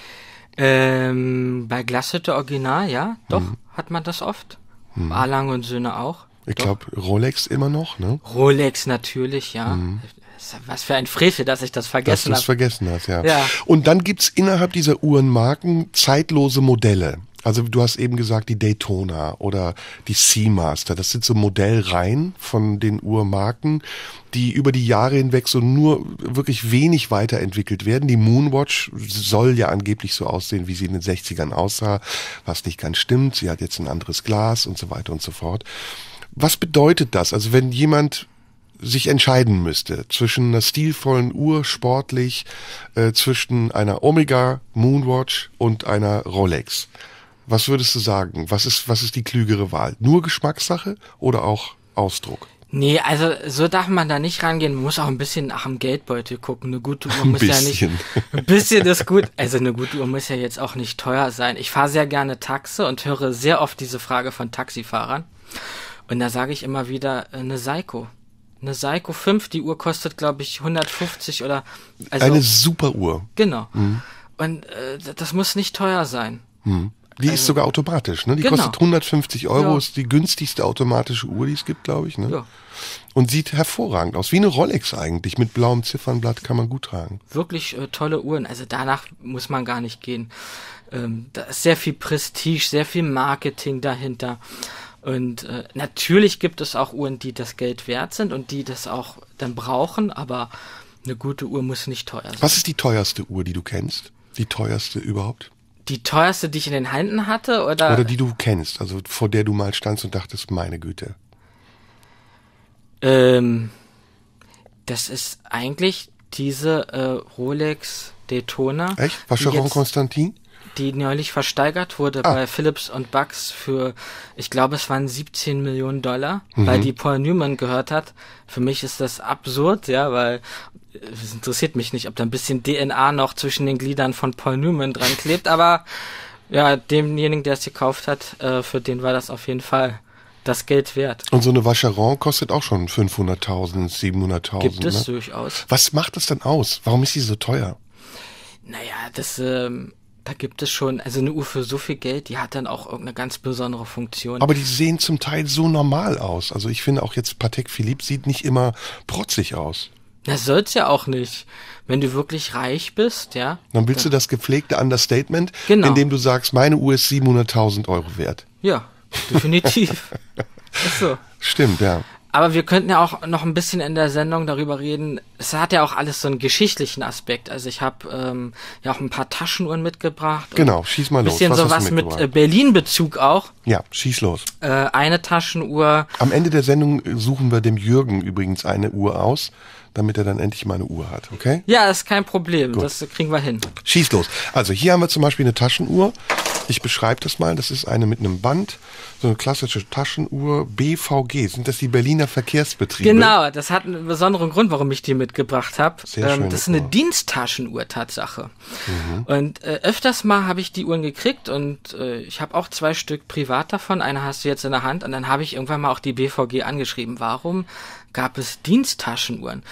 Ähm, bei Glashütte Original, ja, doch, hat man das oft. Arlang und Söhne auch. Ich Doch. glaube, Rolex immer noch, ne? Rolex natürlich, ja. Was für ein Frevel, dass ich das Dass du vergessen es habe. vergessen hast, ja. Ja. Und dann gibt's innerhalb dieser Uhrenmarken zeitlose Modelle. Also du hast eben gesagt, die Daytona oder die Seamaster. Das sind so Modellreihen von den Uhrmarken, die über die Jahre hinweg so nur wirklich wenig weiterentwickelt werden. Die Moonwatch soll ja angeblich so aussehen, wie sie in den sechzigern aussah, was nicht ganz stimmt. Sie hat jetzt ein anderes Glas und so weiter und so fort. Was bedeutet das? Also wenn jemand sich entscheiden müsste zwischen einer stilvollen Uhr, sportlich, äh, zwischen einer Omega Moonwatch und einer Rolex. Was würdest du sagen? Was ist, was ist die klügere Wahl? Nur Geschmackssache oder auch Ausdruck? Nee, also so darf man da nicht rangehen. Man muss auch ein bisschen nach dem Geldbeutel gucken. Eine gute Uhr muss ja nicht... Ein bisschen ist gut. Also eine gute Uhr muss ja jetzt auch nicht teuer sein. Ich fahre sehr gerne Taxi und höre sehr oft diese Frage von Taxifahrern. Und da sage ich immer wieder, eine Seiko. Eine Seiko fünf, die Uhr kostet, glaube ich, hundertfünfzig oder... Also, eine super Uhr. Genau. Mhm. Und äh, das muss nicht teuer sein. Mhm. Die also, ist sogar automatisch, ne? Die genau. kostet hundertfünfzig Euro, ja. Ist die günstigste automatische Uhr, die es gibt, glaube ich, ne? Ja. Und sieht hervorragend aus, wie eine Rolex eigentlich, mit blauem Ziffernblatt, kann man gut tragen. Wirklich äh, tolle Uhren, also danach muss man gar nicht gehen. Ähm, da ist sehr viel Prestige, sehr viel Marketing dahinter. Und äh, natürlich gibt es auch Uhren, die das Geld wert sind und die das auch dann brauchen, aber eine gute Uhr muss nicht teuer sein. Was ist die teuerste Uhr, die du kennst? Die teuerste überhaupt? Die teuerste, die ich in den Händen hatte? Oder, oder die du kennst, also vor der du mal standst und dachtest, meine Güte. Ähm, das ist eigentlich diese äh, Rolex Daytona. Echt? Vacheron Constantin? Die neulich versteigert wurde ah. bei Philips und Bucks für, ich glaube, es waren siebzehn Millionen Dollar, mhm. weil die Paul Newman gehört hat. Für mich ist das absurd, ja, weil es interessiert mich nicht, ob da ein bisschen D N A noch zwischen den Gliedern von Paul Newman dran klebt, aber ja, demjenigen, der es gekauft hat, äh, für den war das auf jeden Fall das Geld wert. Und so eine Vacheron kostet auch schon fünfhunderttausend, siebenhunderttausend. Gibt es ne? durchaus. Was macht das denn aus? Warum ist sie so teuer? Naja, das, ähm, da gibt es schon, also eine Uhr für so viel Geld, die hat dann auch irgendeine ganz besondere Funktion. Aber die sehen zum Teil so normal aus. Also ich finde auch jetzt Patek Philippe sieht nicht immer protzig aus. Das soll's ja auch nicht. Wenn du wirklich reich bist, ja. Dann willst ja. du das gepflegte Understatement, genau. indem du sagst, meine Uhr ist siebenhunderttausend Euro wert. Ja, definitiv. Ist so. Stimmt, ja. Aber wir könnten ja auch noch ein bisschen in der Sendung darüber reden. Es hat ja auch alles so einen geschichtlichen Aspekt. Also ich habe ähm, ja auch ein paar Taschenuhren mitgebracht. Genau, schieß mal los. Ein bisschen sowas mit äh, Berlin-Bezug auch. Ja, schieß los. Äh, eine Taschenuhr. Am Ende der Sendung suchen wir dem Jürgen übrigens eine Uhr aus, damit er dann endlich mal eine Uhr hat, okay? Ja, ist kein Problem. Gut. Das kriegen wir hin. Schieß los. Also hier haben wir zum Beispiel eine Taschenuhr. Ich beschreibe das mal. Das ist eine mit einem Band, so eine klassische Taschenuhr, B V G. Sind das die Berliner Verkehrsbetriebe? Genau, das hat einen besonderen Grund, warum ich die mitgebracht habe. Sehr ähm, schöne das ist eine Uhr. Diensttaschenuhr, Tatsache. Mhm. Und äh, öfters mal habe ich die Uhren gekriegt und äh, ich habe auch zwei Stück privat davon. Eine hast du jetzt in der Hand und dann habe ich irgendwann mal auch die B V G angeschrieben. Warum gab es Diensttaschenuhren?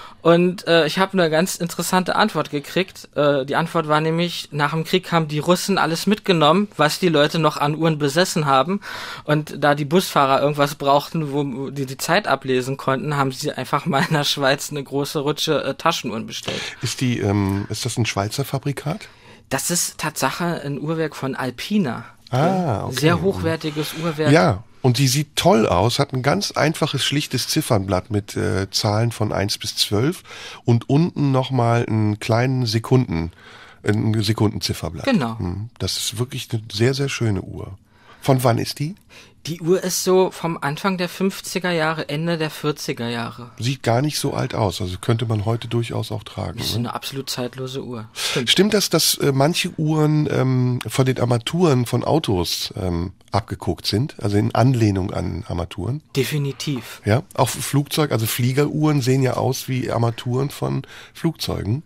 Und äh, ich habe eine ganz interessante Antwort gekriegt. Äh, die Antwort war nämlich, nach dem Krieg haben die Russen alles mitgenommen, was die Leute noch an Uhren besessen haben. Und da die Busfahrer irgendwas brauchten, wo die die Zeit ablesen konnten, haben sie einfach mal in der Schweiz eine große Rutsche äh, Taschenuhren bestellt. Ist die, ähm, ist das ein Schweizer Fabrikat? Das ist Tatsache ein Uhrwerk von Alpina. Ah, okay. Sehr hochwertiges Uhrwerk. Ja. Und die sieht toll aus, hat ein ganz einfaches, schlichtes Ziffernblatt mit äh, Zahlen von eins bis zwölf und unten nochmal einen kleinen Sekunden, ein Sekundenzifferblatt. Genau. Das ist wirklich eine sehr, sehr schöne Uhr. Von wann ist die? Die Uhr ist so vom Anfang der fünfziger Jahre, Ende der vierziger Jahre. Sieht gar nicht so alt aus, also könnte man heute durchaus auch tragen. Das ist ne? eine absolut zeitlose Uhr. Stimmt, Stimmt das, dass äh, manche Uhren ähm, von den Armaturen von Autos ähm, abgeguckt sind, also in Anlehnung an Armaturen? Definitiv. Ja, auch Flugzeug, also Fliegeruhren sehen ja aus wie Armaturen von Flugzeugen.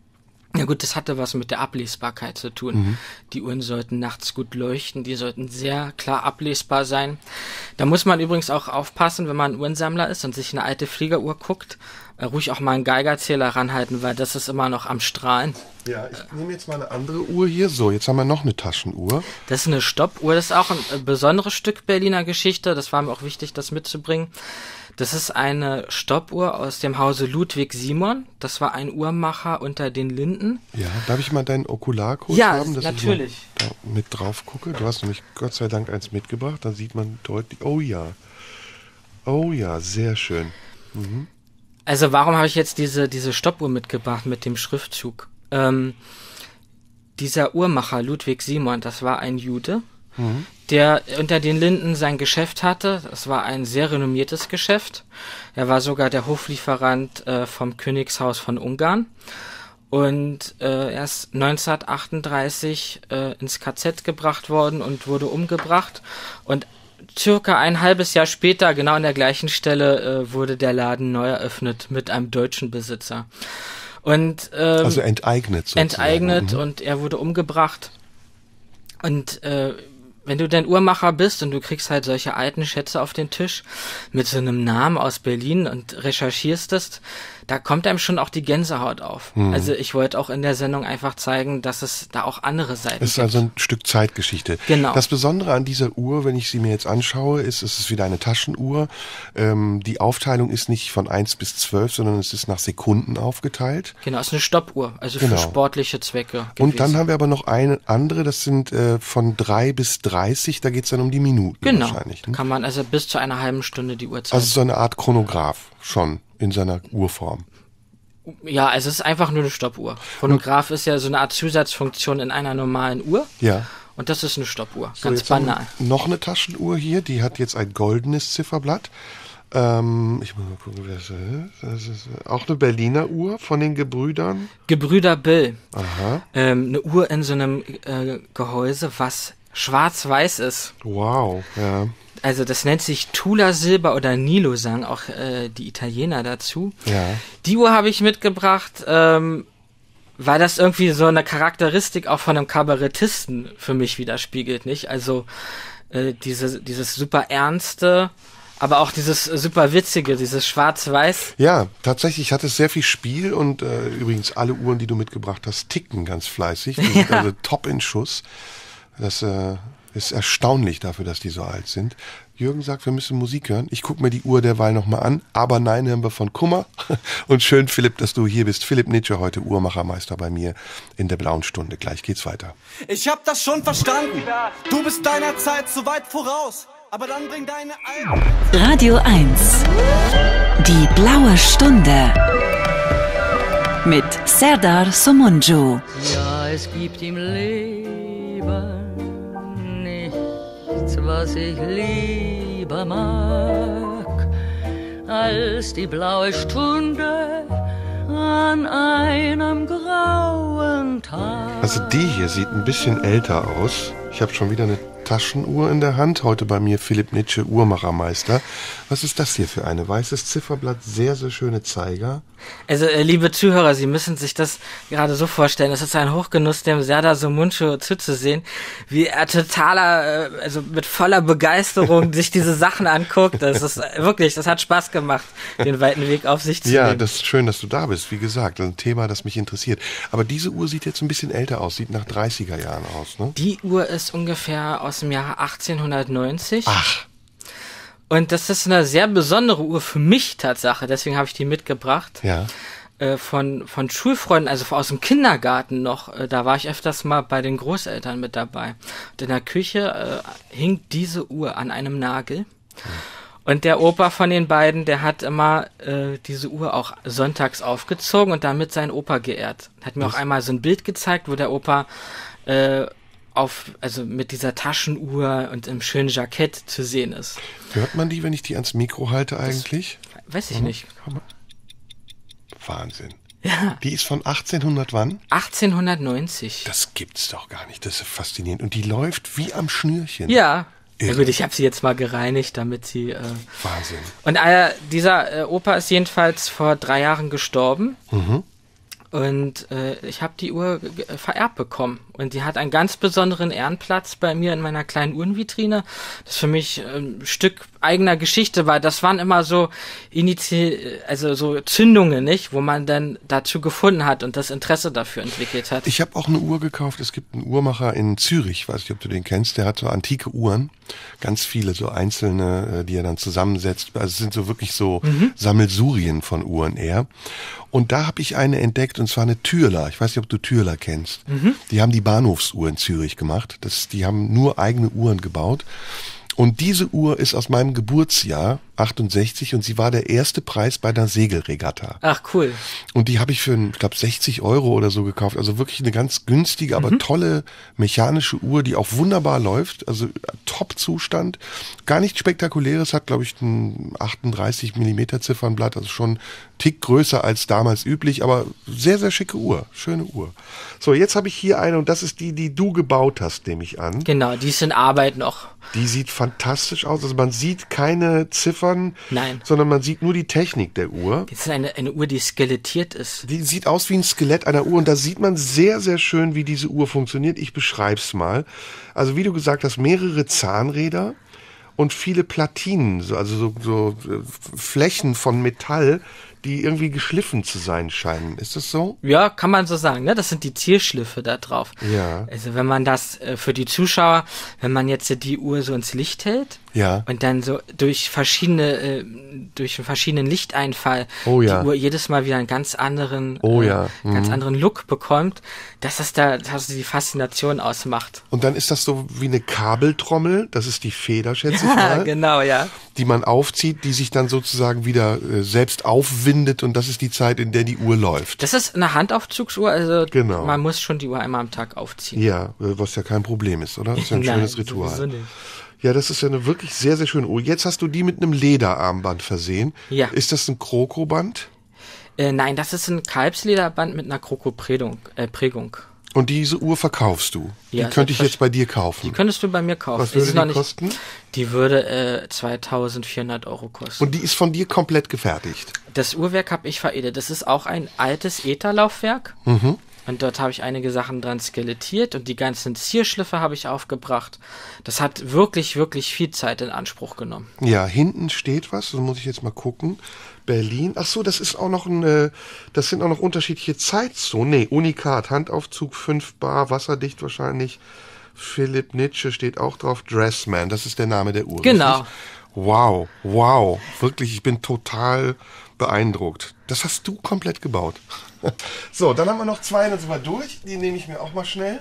Ja gut, das hatte was mit der Ablesbarkeit zu tun. Mhm. Die Uhren sollten nachts gut leuchten, die sollten sehr klar ablesbar sein. Da muss man übrigens auch aufpassen, wenn man ein Uhrensammler ist und sich eine alte Fliegeruhr guckt, äh, ruhig auch mal einen Geigerzähler ranhalten, weil das ist immer noch am Strahlen. Ja, ich nehme jetzt mal eine andere Uhr hier. So, jetzt haben wir noch eine Taschenuhr. Das ist eine Stoppuhr, das ist auch ein äh, besonderes Stück Berliner Geschichte, das war mir auch wichtig, das mitzubringen. Das ist eine Stoppuhr aus dem Hause Ludwig Simon. Das war ein Uhrmacher unter den Linden. Ja, darf ich mal deinen Okularcode ja, haben? Dass natürlich. Ich mal da mit drauf gucke. Du hast nämlich Gott sei Dank eins mitgebracht. Da sieht man deutlich. Oh ja. Oh ja, sehr schön. Mhm. Also warum habe ich jetzt diese, diese Stoppuhr mitgebracht mit dem Schriftzug? Ähm, dieser Uhrmacher Ludwig Simon, das war ein Jude. Mhm. Der unter den Linden sein Geschäft hatte. Das war ein sehr renommiertes Geschäft. Er war sogar der Hoflieferant äh, vom Königshaus von Ungarn. Und äh, er ist neunzehnhundertachtunddreißig äh, ins K Z gebracht worden und wurde umgebracht. Und circa ein halbes Jahr später, genau an der gleichen Stelle, äh, wurde der Laden neu eröffnet mit einem deutschen Besitzer. Und, ähm, also enteignet sozusagen. Enteignet mhm. und er wurde umgebracht. Und äh, wenn du denn Uhrmacher bist und du kriegst halt solche alten Schätze auf den Tisch mit so einem Namen aus Berlin und recherchierst es, da kommt einem schon auch die Gänsehaut auf. Hm. Also ich wollte auch in der Sendung einfach zeigen, dass es da auch andere Seiten gibt. Es ist also ein Stück Zeitgeschichte. Genau. Das Besondere an dieser Uhr, wenn ich sie mir jetzt anschaue, ist, es ist wieder eine Taschenuhr. Ähm, die Aufteilung ist nicht von eins bis zwölf, sondern es ist nach Sekunden aufgeteilt. Genau, es ist eine Stoppuhr, also genau. für sportliche Zwecke. Und gewesen. dann haben wir aber noch eine andere, das sind äh, von drei bis dreißig, da geht es dann um die Minuten genau. wahrscheinlich. Ne? Kann man also bis zu einer halben Stunde die Uhr zeigen. Also so eine Art Chronograph schon in seiner Urform. Ja, also es ist einfach nur eine Stoppuhr. Chronograph ist ja so eine Art Zusatzfunktion in einer normalen Uhr. Ja. Und das ist eine Stoppuhr. So, ganz banal. Noch eine Taschenuhr hier, die hat jetzt ein goldenes Zifferblatt. Ähm, ich muss mal gucken, wer das ist. Das ist auch eine Berliner Uhr von den Gebrüdern. Gebrüder Bill. Aha. Ähm, eine Uhr in so einem äh, Gehäuse, was schwarz-weiß ist. Wow, ja. Also das nennt sich Tula Silber oder Nilo, sagen auch äh, die Italiener dazu. Ja. Die Uhr habe ich mitgebracht, ähm, weil das irgendwie so eine Charakteristik auch von einem Kabarettisten für mich widerspiegelt, nicht? Also äh, diese, dieses super ernste, aber auch dieses super witzige, dieses Schwarz-Weiß. Ja, tatsächlich hat es sehr viel Spiel und äh, übrigens alle Uhren, die du mitgebracht hast, ticken ganz fleißig. Die sind Ja. also top in Schuss. Das äh, ist erstaunlich dafür, dass die so alt sind. Jürgen sagt, wir müssen Musik hören. Ich gucke mir die Uhr derweil nochmal an. Aber nein, hören wir von Kummer. Und schön, Philipp, dass du hier bist. Philipp Nitsche, heute Uhrmachermeister bei mir in der blauen Stunde. Gleich geht's weiter. Ich hab das schon verstanden. Du bist deiner Zeit so weit voraus. Aber dann bring deine alten... Radio eins. Die blaue Stunde. Mit Serdar Somuncu. Ja, es gibt im Leben nichts, was ich lieber mag, als die blaue Stunde an einem grauen Tag. Also die hier sieht ein bisschen älter aus. Ich habe schon wieder eine Taschenuhr in der Hand. Heute bei mir Philipp Nitsche, Uhrmachermeister. Was ist das hier für eine? Weißes Zifferblatt, sehr, sehr schöne Zeiger. Also, äh, liebe Zuhörer, Sie müssen sich das gerade so vorstellen. Es ist ein Hochgenuss, dem Serdar Somuncu zuzusehen, wie er totaler, äh, also mit voller Begeisterung sich diese Sachen anguckt. Das ist äh, wirklich, das hat Spaß gemacht, den weiten Weg auf sich zu Ja, nehmen. das ist schön, dass du da bist. Wie gesagt, das ist ein Thema, das mich interessiert. Aber diese Uhr sieht jetzt ein bisschen älter aus, sieht nach dreißiger Jahren aus, ne? Die Uhr ist ungefähr aus dem Jahr achtzehnhundertneunzig. Ach. Und das ist eine sehr besondere Uhr für mich Tatsache, deswegen habe ich die mitgebracht. Ja. Äh, von, von Schulfreunden, also aus dem Kindergarten noch. Äh, da war ich öfters mal bei den Großeltern mit dabei. Und in der Küche äh, hing diese Uhr an einem Nagel. Mhm. Und der Opa von den beiden, der hat immer äh, diese Uhr auch sonntags aufgezogen und damit seinen Opa geehrt. Hat mir Was? auch einmal so ein Bild gezeigt, wo der Opa äh, auf, also mit dieser Taschenuhr und im schönen Jackett zu sehen ist. Hört man die, wenn ich die ans Mikro halte eigentlich? Weiß ich Mhm. nicht. Wahnsinn. Ja. Die ist von achtzehnhundert wann? achtzehnhundertneunzig. Das gibt's doch gar nicht. Das ist faszinierend. Und die läuft wie am Schnürchen. Ja. Ja Irre. gut, ich habe sie jetzt mal gereinigt, damit sie... Äh Wahnsinn. Und äh, dieser äh, Opa ist jedenfalls vor drei Jahren gestorben. Mhm. Und äh, ich habe die Uhr g- vererbt bekommen. Und die hat einen ganz besonderen Ehrenplatz bei mir in meiner kleinen Uhrenvitrine. Das ist für mich äh, ein Stück eigener Geschichte, weil das waren immer so Initi also so Zündungen, nicht, wo man dann dazu gefunden hat und das Interesse dafür entwickelt hat. Ich habe auch eine Uhr gekauft. Es gibt einen Uhrmacher in Zürich, weiß nicht, ob du den kennst. Der hat so antike Uhren, ganz viele, so einzelne, äh, die er dann zusammensetzt. Also es sind so wirklich so mhm. Sammelsurien von Uhren eher. Und da habe ich eine entdeckt, und zwar eine Türler. Ich weiß nicht, ob du Türler kennst. Mhm. Die haben die Bahnhofsuhr in Zürich gemacht. Das, die haben nur eigene Uhren gebaut. Und diese Uhr ist aus meinem Geburtsjahr achtundsechzig und sie war der erste Preis bei einer Segelregatta. Ach, cool. Und die habe ich für, ich glaube, sechzig Euro oder so gekauft. Also wirklich eine ganz günstige, aber mhm. tolle mechanische Uhr, die auch wunderbar läuft. Also Top-Zustand. Gar nichts Spektakuläres, hat, glaube ich, ein achtunddreißig Millimeter Ziffernblatt. Also schon Tick größer als damals üblich, aber sehr, sehr schicke Uhr. Schöne Uhr. So, jetzt habe ich hier eine und das ist die, die du gebaut hast, nehme ich an. Genau, die ist in Arbeit noch. Die sieht fantastisch aus. Also man sieht keine Ziffern, Nein, sondern man sieht nur die Technik der Uhr. Das ist eine, eine Uhr, die skelettiert ist. Die sieht aus wie ein Skelett einer Uhr und da sieht man sehr, sehr schön, wie diese Uhr funktioniert. Ich beschreib's mal. Also wie du gesagt hast, mehrere Zahnräder und viele Platinen, also so, so Flächen von Metall, die irgendwie geschliffen zu sein scheinen. Ist das so? Ja, kann man so sagen, ne? Das sind die Zierschliffe da drauf. Ja. Also wenn man das äh, für die Zuschauer, wenn man jetzt äh, die Uhr so ins Licht hält, ja, und dann so durch verschiedene, äh, durch einen verschiedenen Lichteinfall oh, ja. die Uhr jedes Mal wieder einen ganz anderen, oh, äh, ja. mhm. ganz anderen Look bekommt, dass das da, dass die Faszination ausmacht. Und dann ist das so wie eine Kabeltrommel, das ist die Feder, schätze ich Ja, mal. genau, ja. Die man aufzieht, die sich dann sozusagen wieder äh, selbst aufwindet und das ist die Zeit, in der die Uhr läuft. Das ist eine Handaufzugsuhr, also genau. man muss schon die Uhr einmal am Tag aufziehen. Ja, was ja kein Problem ist, oder? Das ist ja ein Nein, schönes Ritual. sowieso nicht. Ja, das ist ja eine wirklich sehr, sehr schöne Uhr. Jetzt hast du die mit einem Lederarmband versehen. Ja. Ist das ein Krokoband? Äh, nein, das ist ein Kalbslederband mit einer Krokoprägung. Äh, Prägung. Und diese Uhr verkaufst du? Ja, die könnte ich jetzt bei dir kaufen? Die könntest du bei mir kaufen. Was würde ist die noch nicht, kosten? Die würde äh, zweitausendvierhundert Euro kosten. Und die ist von dir komplett gefertigt? Das Uhrwerk habe ich veredelt. Das ist auch ein altes Etherlaufwerk. Mhm. Und dort habe ich einige Sachen dran skelettiert und die ganzen Zierschliffe habe ich aufgebracht. Das hat wirklich, wirklich viel Zeit in Anspruch genommen. Ja, hinten steht was, das muss ich jetzt mal gucken. Berlin, ach so, das ist auch noch ein, das sind auch noch unterschiedliche Zeitzonen. Nee, Unikat, Handaufzug fünf Bar, wasserdicht wahrscheinlich. Philipp Nitsche steht auch drauf, Dressman, das ist der Name der Uhr. Genau. Richtig? Wow, wow, wirklich, ich bin total beeindruckt. Das hast du komplett gebaut. So, dann haben wir noch zwei, dann sind wir durch. Die nehme ich mir auch mal schnell.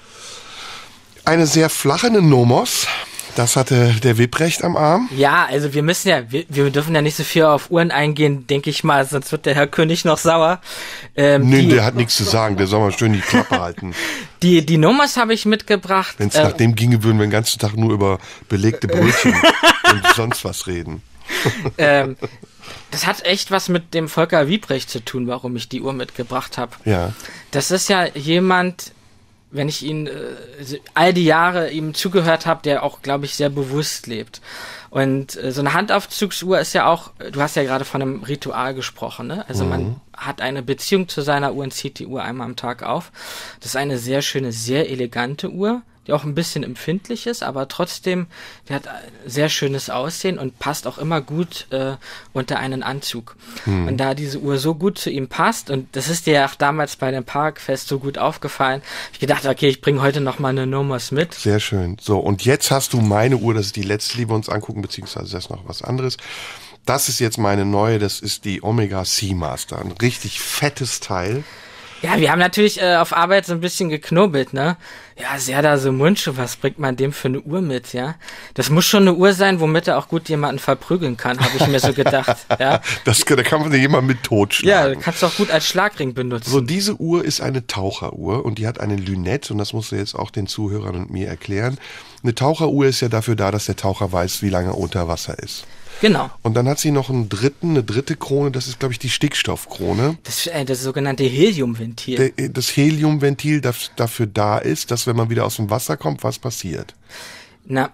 Eine sehr flache, eine Nomos. Das hatte der Wipprecht am Arm. Ja, also wir müssen ja, wir, wir dürfen ja nicht so viel auf Uhren eingehen, denke ich mal, sonst wird der Herr König noch sauer. Ähm, nee, die, der hat nichts zu sagen, der soll mal schön die Klappe halten. Die, die Nomos habe ich mitgebracht. Wenn es äh, nach dem ginge, würden wir den ganzen Tag nur über belegte Brötchen und sonst was reden. ähm, das hat echt was mit dem Volker Wipprecht zu tun, warum ich die Uhr mitgebracht habe. Ja. Das ist ja jemand, wenn ich ihn äh, all die Jahre ihm zugehört habe, der auch, glaube ich, sehr bewusst lebt. Und äh, so eine Handaufzugsuhr ist ja auch, du hast ja gerade von einem Ritual gesprochen, ne? Also mhm. man hat eine Beziehung zu seiner Uhr und zieht die Uhr einmal am Tag auf. Das ist eine sehr schöne, sehr elegante Uhr, die auch ein bisschen empfindlich ist, aber trotzdem, die hat sehr schönes Aussehen und passt auch immer gut äh, unter einen Anzug. Hm. Und da diese Uhr so gut zu ihm passt, und das ist dir ja auch damals bei dem Parkfest so gut aufgefallen, hab ich gedacht, okay, ich bringe heute noch mal eine Nomos mit. Sehr schön. So, und jetzt hast du meine Uhr, das ist die letzte, die wir uns angucken, beziehungsweise das ist noch was anderes. Das ist jetzt meine neue, das ist die Omega Seamaster. Ein richtig fettes Teil. Ja, wir haben natürlich äh, auf Arbeit so ein bisschen geknobelt, ne? Ja, Serdar Somuncu, was bringt man dem für eine Uhr mit, ja? Das muss schon eine Uhr sein, womit er auch gut jemanden verprügeln kann, habe ich mir so gedacht, ja? Das, da kann man ja jemanden mit totschlagen. Ja, kannst du auch gut als Schlagring benutzen. So, diese Uhr ist eine Taucheruhr und die hat eine Lünette und das musst du jetzt auch den Zuhörern und mir erklären. Eine Taucheruhr ist ja dafür da, dass der Taucher weiß, wie lange er unter Wasser ist. Genau. Und dann hat sie noch einen dritten, eine dritte Krone, das ist, glaube ich, die Stickstoffkrone. Das, äh, das sogenannte Heliumventil. Der, das Heliumventil, das dafür da ist, dass wenn man wieder aus dem Wasser kommt, was passiert? Na,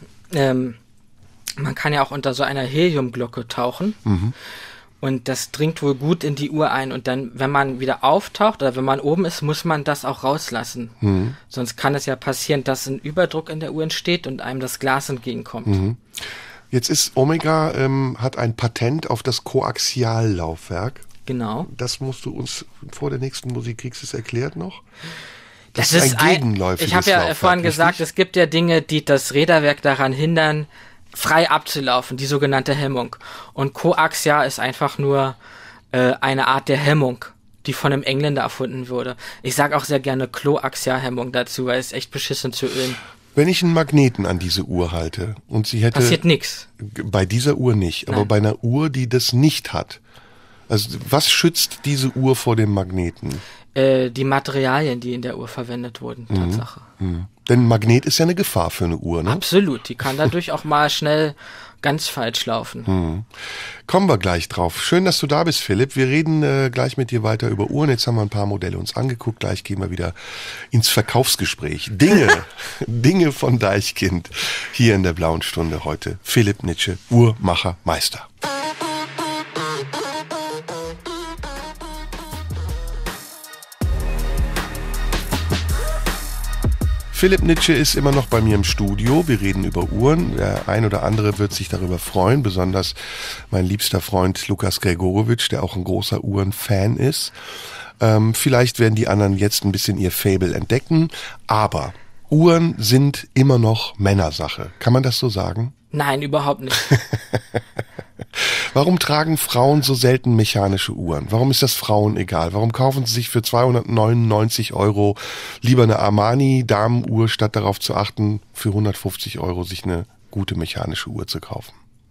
ähm, man kann ja auch unter so einer Heliumglocke tauchen. Mhm. Und das dringt wohl gut in die Uhr ein. Und dann, wenn man wieder auftaucht oder wenn man oben ist, muss man das auch rauslassen. Mhm. Sonst kann es ja passieren, dass ein Überdruck in der Uhr entsteht und einem das Glas entgegenkommt. Mhm. Jetzt ist Omega, ähm, hat ein Patent auf das Koaxiallaufwerk. Genau. Das musst du uns vor der nächsten Musik, kriegst du es erklärt noch? Das, das ist ein gegenläufiges Ich habe ja Laufwerk, vorhin gesagt, richtig? Es gibt ja Dinge, die das Räderwerk daran hindern, frei abzulaufen, die sogenannte Hemmung. Und Koaxial ist einfach nur äh, eine Art der Hemmung, die von einem Engländer erfunden wurde. Ich sage auch sehr gerne Kloaxialhemmung dazu, weil es echt beschissen zu ölen. Wenn ich einen Magneten an diese Uhr halte und sie hätte... Passiert nix. Bei dieser Uhr nicht, aber Nein. bei einer Uhr, die das nicht hat. Also was schützt diese Uhr vor dem Magneten? Äh, die Materialien, die in der Uhr verwendet wurden, Tatsache. Hm. Denn ein Magnet ist ja eine Gefahr für eine Uhr, ne? Absolut, die kann dadurch auch mal schnell ganz falsch laufen. Hm. Kommen wir gleich drauf. Schön, dass du da bist, Philipp. Wir reden äh, gleich mit dir weiter über Uhren. Jetzt haben wir ein paar Modelle uns angeguckt. Gleich gehen wir wieder ins Verkaufsgespräch. Dinge, Dinge von Deichkind. Hier in der Blauen Stunde heute. Philipp Nitsche, Uhrmacher, Meister. Philipp Nitsche ist immer noch bei mir im Studio. Wir reden über Uhren. Der ein oder andere wird sich darüber freuen, besonders mein liebster Freund Lukas Gregorowitsch, der auch ein großer Uhrenfan ist. Ähm, vielleicht werden die anderen jetzt ein bisschen ihr Faible entdecken, aber Uhren sind immer noch Männersache. Kann man das so sagen? Nein, überhaupt nicht. Warum tragen Frauen so selten mechanische Uhren? Warum ist das Frauen egal? Warum kaufen sie sich für zweihundertneunundneunzig Euro lieber eine Armani-Damenuhr, statt darauf zu achten, für hundertfünfzig Euro sich eine gute mechanische Uhr zu kaufen?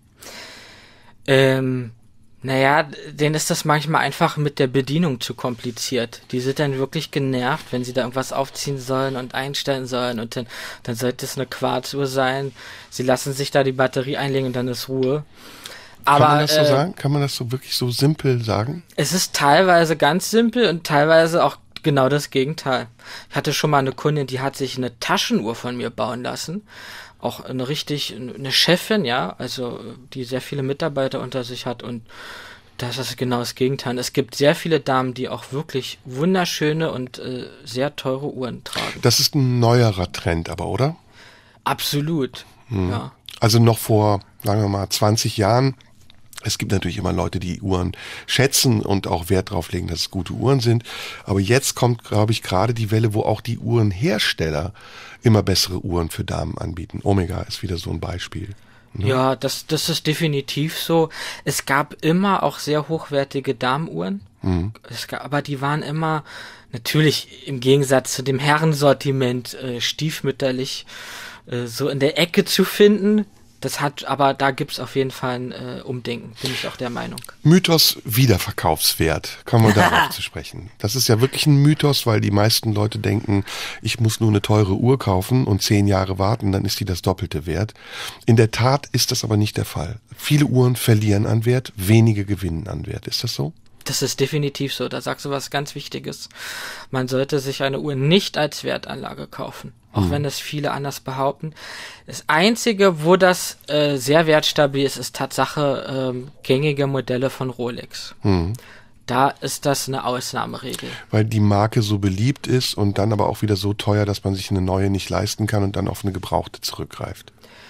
Ähm, naja, denen ist das manchmal einfach mit der Bedienung zu kompliziert. Die sind dann wirklich genervt, wenn sie da irgendwas aufziehen sollen und einstellen sollen und dann, dann sollte es eine Quarzuhr sein. Sie lassen sich da die Batterie einlegen und dann ist Ruhe. Aber, Kann man das so äh, sagen? Kann man das so wirklich so simpel sagen? Es ist teilweise ganz simpel und teilweise auch genau das Gegenteil. Ich hatte schon mal eine Kundin, die hat sich eine Taschenuhr von mir bauen lassen. Auch eine richtig, eine Chefin, ja, also die sehr viele Mitarbeiter unter sich hat und das ist genau das Gegenteil. Es gibt sehr viele Damen, die auch wirklich wunderschöne und äh, sehr teure Uhren tragen. Das ist ein neuerer Trend aber, oder? Absolut, Hm. ja. Also noch vor, sagen wir mal, zwanzig Jahren. Es gibt natürlich immer Leute, die Uhren schätzen und auch Wert drauf legen, dass es gute Uhren sind. Aber jetzt kommt, glaube ich, gerade die Welle, wo auch die Uhrenhersteller immer bessere Uhren für Damen anbieten. Omega ist wieder so ein Beispiel. Ne? Ja, das, das ist definitiv so. Es gab immer auch sehr hochwertige Damenuhren, Mhm. es gab, aber die waren immer natürlich im Gegensatz zu dem Herrensortiment äh, stiefmütterlich äh, so in der Ecke zu finden. Das hat, aber da gibt's auf jeden Fall ein äh, Umdenken, bin ich auch der Meinung. Mythos Wiederverkaufswert, kommen wir darauf zu sprechen. Das ist ja wirklich ein Mythos, weil die meisten Leute denken, ich muss nur eine teure Uhr kaufen und zehn Jahre warten, dann ist die das Doppelte wert. In der Tat ist das aber nicht der Fall. Viele Uhren verlieren an Wert, wenige gewinnen an Wert. Ist das so? Das ist definitiv so, da sagst du was ganz Wichtiges. Man sollte sich eine Uhr nicht als Wertanlage kaufen, auch Mhm. wenn das viele anders behaupten. Das Einzige, wo das äh, sehr wertstabil ist, ist Tatsache ähm, gängige Modelle von Rolex. Mhm. Da ist das eine Ausnahmeregel. Weil die Marke so beliebt ist und dann aber auch wieder so teuer, dass man sich eine neue nicht leisten kann und dann auf eine gebrauchte zurückgreift.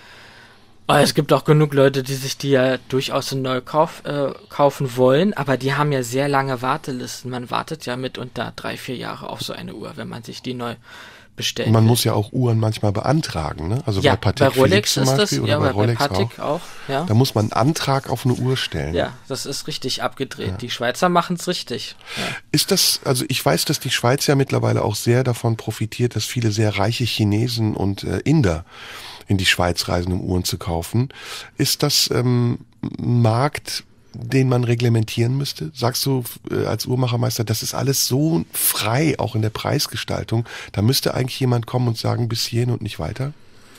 Aber es gibt auch genug Leute, die sich die ja durchaus in Neukauf äh, kaufen wollen, aber die haben ja sehr lange Wartelisten. Man wartet ja mitunter drei, vier Jahre auf so eine Uhr, wenn man sich die neu bestellt. Man will. muss ja auch Uhren manchmal beantragen, ne? Also ja, bei Patek bei Rolex Philippe zum ist Beispiel das, oder ja, bei bei, Rolex bei Patek auch. auch. ja. Da muss man einen Antrag auf eine Uhr stellen. Ja, das ist richtig abgedreht. Ja. Die Schweizer machen's richtig. Ja. Ist das, also ich weiß, dass die Schweiz ja mittlerweile auch sehr davon profitiert, dass viele sehr reiche Chinesen und äh, Inder in die Schweiz reisen, um Uhren zu kaufen. Ist das ähm, ein Markt, den man reglementieren müsste? Sagst du äh, als Uhrmachermeister, das ist alles so frei, auch in der Preisgestaltung, da müsste eigentlich jemand kommen und sagen, bis hierhin und nicht weiter?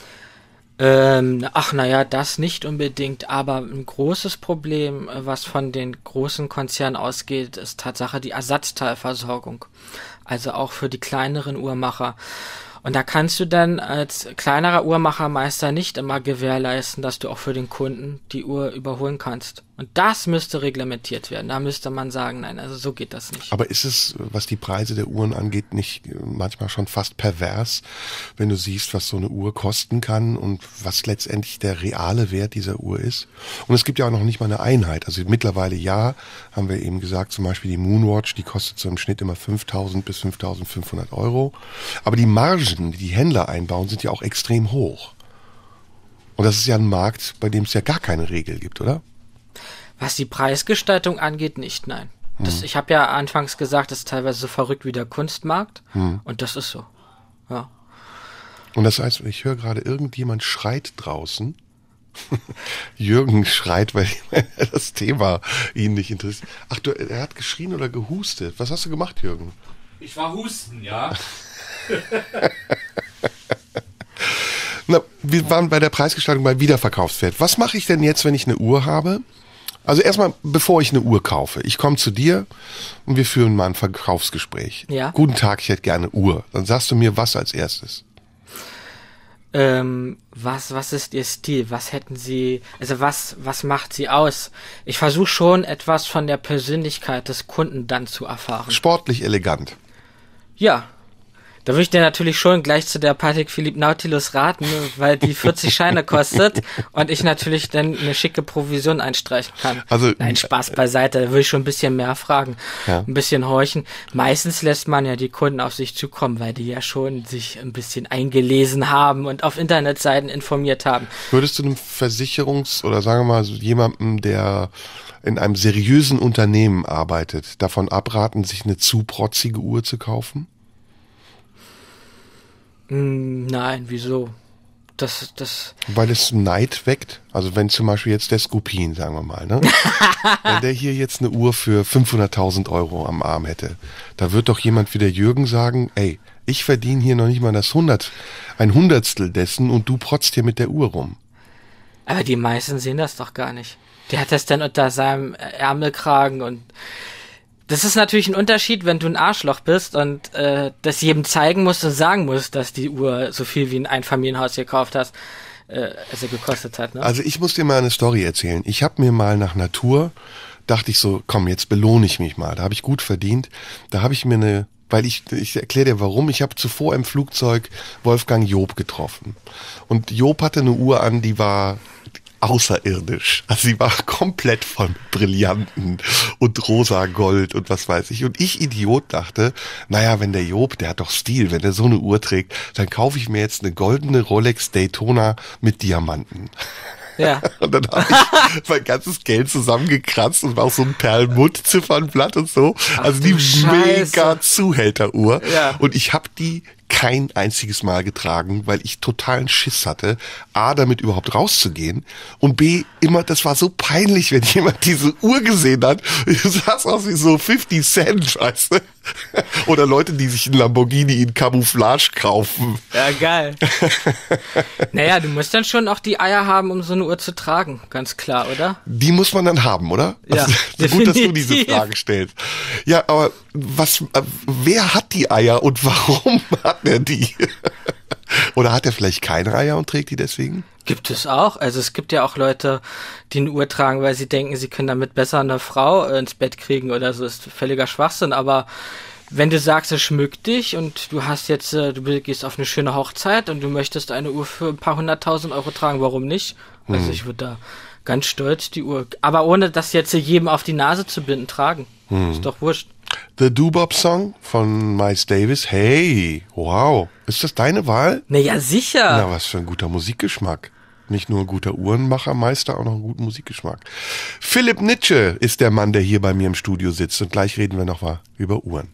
Ähm, ach naja, das nicht unbedingt, aber ein großes Problem, äh, was von den großen Konzernen ausgeht, ist Tatsache die Ersatzteilversorgung. Also auch für die kleineren Uhrmacher. Und da kannst du dann als kleinerer Uhrmachermeister nicht immer gewährleisten, dass du auch für den Kunden die Uhr überholen kannst. Und das müsste reglementiert werden. Da müsste man sagen, nein, also so geht das nicht. Aber ist es, was die Preise der Uhren angeht, nicht manchmal schon fast pervers, wenn du siehst, was so eine Uhr kosten kann und was letztendlich der reale Wert dieser Uhr ist? Und es gibt ja auch noch nicht mal eine Einheit. Also mittlerweile ja, haben wir eben gesagt, zum Beispiel die Moonwatch, die kostet so im Schnitt immer fünftausend bis fünftausendfünfhundert Euro. Aber die Margen, die die Händler einbauen, sind ja auch extrem hoch. Und das ist ja ein Markt, bei dem es ja gar keine Regel gibt, oder? Was die Preisgestaltung angeht, nicht, nein. Das, Hm. ich habe ja anfangs gesagt, das ist teilweise so verrückt wie der Kunstmarkt. Hm. Und das ist so. Ja. Und das heißt, ich höre gerade, irgendjemand schreit draußen. Jürgen schreit, weil das Thema ihn nicht interessiert. Ach, du, er hat geschrien oder gehustet. Was hast du gemacht, Jürgen? Ich war husten, ja. Na, wir waren bei der Preisgestaltung bei Wiederverkaufswert. Was mache ich denn jetzt, wenn ich eine Uhr habe? Also erstmal, bevor ich eine Uhr kaufe. Ich komme zu dir und wir führen mal ein Verkaufsgespräch. Ja. Guten Tag, ich hätte gerne Uhr. Dann sagst du mir, was als erstes? Ähm, was, was ist Ihr Stil? Was hätten Sie, also was, was macht Sie aus? Ich versuche schon etwas von der Persönlichkeit des Kunden dann zu erfahren. Sportlich elegant. Ja. Da würde ich dir natürlich schon gleich zu der Patek Philippe Nautilus raten, weil die vierzig Scheine kostet und ich natürlich dann eine schicke Provision einstreichen kann. Also, Nein, Spaß beiseite, da würde ich schon ein bisschen mehr fragen, ja. ein bisschen horchen. Meistens lässt man ja die Kunden auf sich zukommen, weil die ja schon sich ein bisschen eingelesen haben und auf Internetseiten informiert haben. Würdest du einem Versicherungs- oder sagen wir mal so jemandem, der in einem seriösen Unternehmen arbeitet, davon abraten, sich eine zu protzige Uhr zu kaufen? Nein, wieso? Das, das. Weil es Neid weckt. Also wenn zum Beispiel jetzt der Skupin, sagen wir mal, ne? Wenn der hier jetzt eine Uhr für fünfhunderttausend Euro am Arm hätte, da wird doch jemand wie der Jürgen sagen, ey, ich verdiene hier noch nicht mal das hundert, ein Hundertstel dessen und du protzt hier mit der Uhr rum. Aber die meisten sehen das doch gar nicht. Der hat das dann unter seinem Ärmelkragen und das ist natürlich ein Unterschied, wenn du ein Arschloch bist und äh, das jedem zeigen musst und sagen musst, dass die Uhr so viel wie ein Einfamilienhaus gekauft hast, äh, also gekostet hat. Ne? Also ich muss dir mal eine Story erzählen. Ich habe mir mal nach Natur, dachte ich so, komm, jetzt belohne ich mich mal. Da habe ich gut verdient. Da habe ich mir eine, weil ich, ich erkläre dir warum, ich habe zuvor im Flugzeug Wolfgang Job getroffen. Und Job hatte eine Uhr an, die war außerirdisch. Also sie war komplett voll mit Brillanten und rosa Gold und was weiß ich. Und ich, Idiot, dachte, naja, wenn der Job, der hat doch Stil, wenn der so eine Uhr trägt, dann kaufe ich mir jetzt eine goldene Rolex Daytona mit Diamanten. Ja. Und dann habe ich mein ganzes Geld zusammengekratzt und war auch so ein Perlmutt-Ziffernblatt und so. Ach, also die Scheiße. mega Zuhälteruhr. Ja. Und ich habe die kein einziges Mal getragen, weil ich totalen Schiss hatte, A, damit überhaupt rauszugehen und B, immer, das war so peinlich, wenn jemand diese Uhr gesehen hat. Du sahst aus wie so fifty Cent, weißt du? Oder Leute, die sich einen Lamborghini in Camouflage kaufen. Ja, geil. Naja, du musst dann schon auch die Eier haben, um so eine Uhr zu tragen, ganz klar, oder? Die muss man dann haben, oder? Ja, also, so gut, dass du definitiv. diese Frage stellst. Ja, aber was, äh, wer hat die Eier und warum hat er die? Oder hat er vielleicht keine Eier und trägt die deswegen? Gibt es auch. Also es gibt ja auch Leute, die eine Uhr tragen, weil sie denken, sie können damit besser eine Frau ins Bett kriegen oder so. Ist völliger Schwachsinn. Aber wenn du sagst, es schmückt dich und du hast jetzt, du gehst auf eine schöne Hochzeit und du möchtest eine Uhr für ein paar hunderttausend Euro tragen, warum nicht? Also Hm. ich würde da ganz stolz die Uhr, aber ohne das jetzt jedem auf die Nase zu binden, tragen. Hm. Ist doch wurscht. The Doo-Bop Song von Miles Davis. Hey, wow. Ist das deine Wahl? Naja, sicher. Na, was für ein guter Musikgeschmack. Nicht nur ein guter Uhrenmachermeister, auch noch einen guten Musikgeschmack. Philipp Nitsche ist der Mann, der hier bei mir im Studio sitzt. Und gleich reden wir noch mal über Uhren.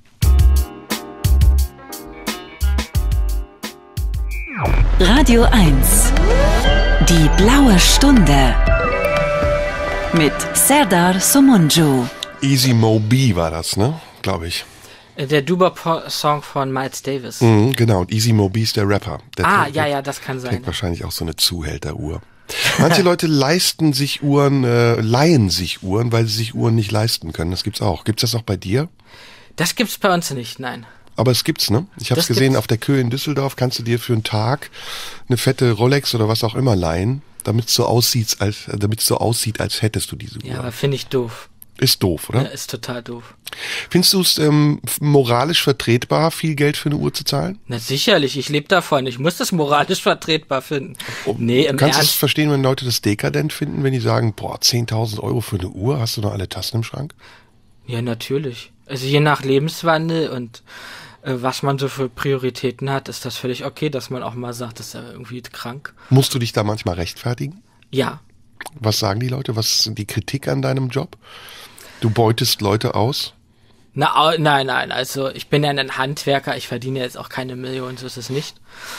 Radio eins. Die blaue Stunde. Mit Serdar Somuncu. Easy Mo B war das, ne? Glaube ich. Der Doo-Bop-Song von Miles Davis. Mhm, genau. Und Easy Mo B ist der Rapper. Der Ah, trägt- ja, ja, das kann sein. trägt wahrscheinlich auch so eine Zuhälteruhr. Manche Leute leisten sich Uhren, äh, leihen sich Uhren, weil sie sich Uhren nicht leisten können. Das gibt's auch. Gibt's das auch bei dir? Das gibt's bei uns nicht, nein. Aber es gibt's, ne? Ich habe es Das gesehen, gibt's. auf der Köhe in Düsseldorf kannst du dir für einen Tag eine fette Rolex oder was auch immer leihen, damit es so aussieht, als damit es so aussieht, als hättest du diese Uhr. Ja, aber finde ich doof. Ist doof, oder? Ja, ist total doof. Findest du es ähm, moralisch vertretbar, viel Geld für eine Uhr zu zahlen? Na sicherlich, ich lebe davon. Ich muss das moralisch vertretbar finden. Nee, im Kannst du es Ernst. verstehen, wenn Leute das dekadent finden, wenn die sagen, boah, zehntausend Euro für eine Uhr, hast du noch alle Tassen im Schrank? Ja, natürlich. Also je nach Lebenswandel und äh, was man so für Prioritäten hat, ist das völlig okay, dass man auch mal sagt, das ist ja irgendwie krank. Musst du dich da manchmal rechtfertigen? Ja. Was sagen die Leute? Was ist die Kritik an deinem Job? Du beutest Leute aus? Na, au- nein, nein, also ich bin ja ein Handwerker, ich verdiene jetzt auch keine Millionen, so ist es nicht.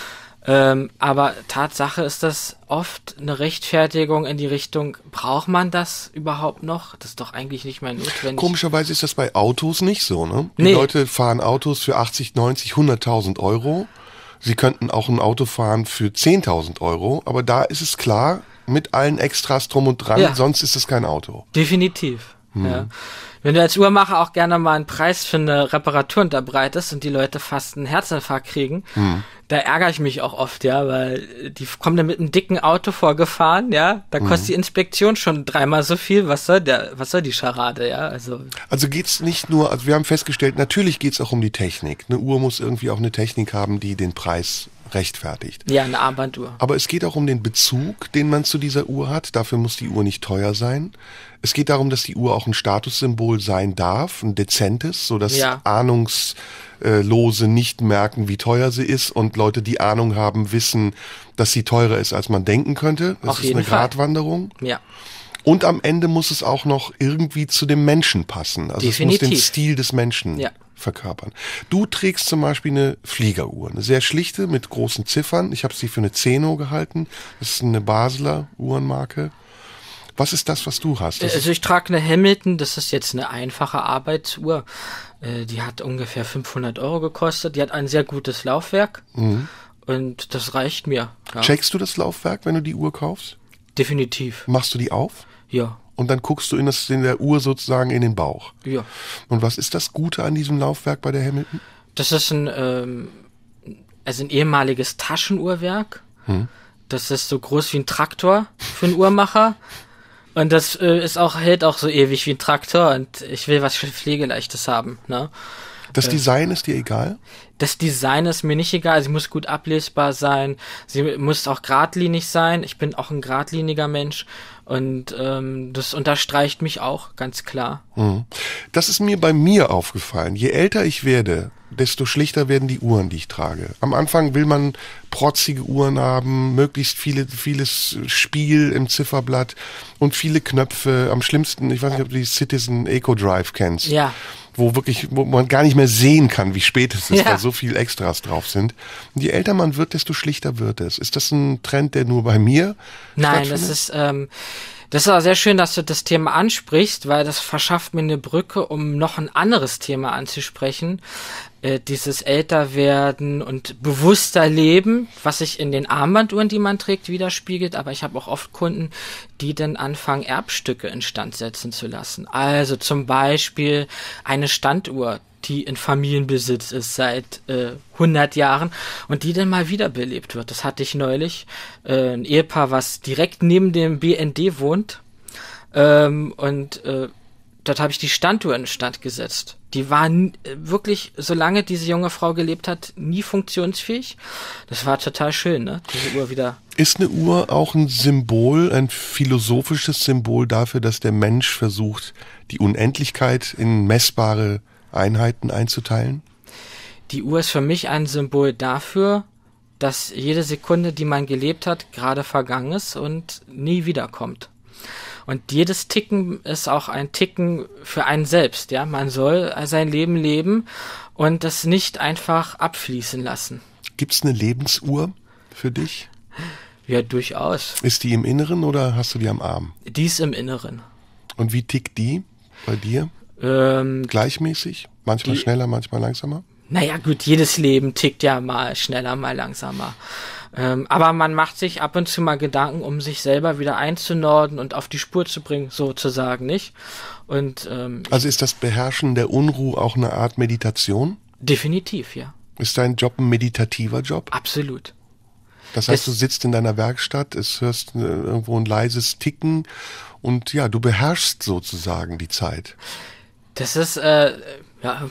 Ähm, aber Tatsache ist das oft eine Rechtfertigung in die Richtung, braucht man das überhaupt noch? Das ist doch eigentlich nicht mehr notwendig. Komischerweise ist das bei Autos nicht so, ne? Die Nee. Leute fahren Autos für achtzig, neunzig, hunderttausend Euro. Sie könnten auch ein Auto fahren für zehntausend Euro, aber da ist es klar, mit allen Extras drum und dran, Ja. sonst ist es kein Auto. Definitiv. Hm. Ja. Wenn du als Uhrmacher auch gerne mal einen Preis für eine Reparatur unterbreitest und die Leute fast einen Herzinfarkt kriegen, Hm. da ärgere ich mich auch oft, ja, weil die kommen dann mit einem dicken Auto vorgefahren, ja, da kostet Hm. die Inspektion schon dreimal so viel, was soll der, was soll die Scharade, ja, also. Also geht's nicht nur, also wir haben festgestellt, natürlich geht's auch um die Technik. Eine Uhr muss irgendwie auch eine Technik haben, die den Preis rechtfertigt. Ja, eine Armbanduhr. Aber es geht auch um den Bezug, den man zu dieser Uhr hat. Dafür muss die Uhr nicht teuer sein. Es geht darum, dass die Uhr auch ein Statussymbol sein darf, ein dezentes, sodass Ja. Ahnungslose nicht merken, wie teuer sie ist und Leute, die Ahnung haben, wissen, dass sie teurer ist, als man denken könnte. Das Auf ist jeden eine Fall. Gratwanderung. Ja. Und am Ende muss es auch noch irgendwie zu dem Menschen passen. Also es muss den Definitiv. Stil des Menschen Ja. verkörpern. Du trägst zum Beispiel eine Fliegeruhr, eine sehr schlichte mit großen Ziffern. Ich habe sie für eine Zeno gehalten. Das ist eine Basler Uhrenmarke. Was ist das, was du hast? Das Also ich trage eine Hamilton, das ist jetzt eine einfache Arbeitsuhr. Äh, die hat ungefähr fünfhundert Euro gekostet. Die hat ein sehr gutes Laufwerk. Mhm. Und das reicht mir. Ja. Checkst du das Laufwerk, wenn du die Uhr kaufst? Definitiv. Machst du die auf? Ja. Und dann guckst du in, das, in der Uhr sozusagen in den Bauch. Ja. Und was ist das Gute an diesem Laufwerk bei der Hamilton? Das ist ein, ähm, also ein ehemaliges Taschenuhrwerk. Hm. Das ist so groß wie ein Traktor für einen Uhrmacher. Und das äh, ist auch, hält auch so ewig wie ein Traktor. Und ich will was Pflegeleichtes haben, ne? Das Design ist dir egal? Das Design ist mir nicht egal. Sie muss gut ablesbar sein. Sie muss auch geradlinig sein. Ich bin auch ein geradliniger Mensch. Und ähm, das unterstreicht mich auch, ganz klar. Mhm. Das ist mir bei mir aufgefallen. Je älter ich werde, desto schlichter werden die Uhren, die ich trage. Am Anfang will man protzige Uhren haben, möglichst viele, vieles Spiel im Zifferblatt und viele Knöpfe. Am schlimmsten, ich weiß nicht, ob du die Citizen Eco Drive kennst. Ja. Wo wirklich, wo man gar nicht mehr sehen kann, wie spät es ist, Ja. weil so viel Extras drauf sind. Und je älter man wird, desto schlichter wird es. Ist das ein Trend, der nur bei mir Nein, stattfindet? das ist, ähm, das ist auch sehr schön, dass du das Thema ansprichst, weil das verschafft mir eine Brücke, um noch ein anderes Thema anzusprechen. Äh, dieses Älterwerden und bewusster Leben, was sich in den Armbanduhren, die man trägt, widerspiegelt. Aber ich habe auch oft Kunden, die dann anfangen, Erbstücke instand setzen zu lassen. Also zum Beispiel eine Standuhr, die in Familienbesitz ist seit äh, hundert Jahren und die dann mal wiederbelebt wird. Das hatte ich neulich. Äh, ein Ehepaar, was direkt neben dem B N D wohnt. Ähm, und äh, dort habe ich die Standuhr in Stand gesetzt. Die war n- wirklich, solange diese junge Frau gelebt hat, nie funktionsfähig. Das war total schön, ne? Diese Uhr wieder. Ist eine Uhr auch ein Symbol, ein philosophisches Symbol dafür, dass der Mensch versucht, die Unendlichkeit in messbare Einheiten einzuteilen? Die Uhr ist für mich ein Symbol dafür, dass jede Sekunde, die man gelebt hat, gerade vergangen ist und nie wiederkommt. Und jedes Ticken ist auch ein Ticken für einen selbst, ja. Man soll sein Leben leben und das nicht einfach abfließen lassen. Gibt's eine Lebensuhr für dich? Ja, durchaus. Ist die im Inneren oder hast du die am Arm? Die ist im Inneren. Und wie tickt die bei dir? Ähm, Gleichmäßig? Manchmal Die- schneller, manchmal langsamer? naja, gut, jedes Leben tickt ja mal schneller, mal langsamer. Ähm, aber man macht sich ab und zu mal Gedanken, um sich selber wieder einzunorden und auf die Spur zu bringen, sozusagen, nicht? Und ähm, Also ist das Beherrschen der Unruhe auch eine Art Meditation? definitiv, ja. Ist dein Job ein meditativer Job? Absolut. Das heißt, Das- du sitzt in deiner Werkstatt, es hörst äh, irgendwo ein leises Ticken und ja, du beherrschst sozusagen die Zeit. Das ist äh, ja,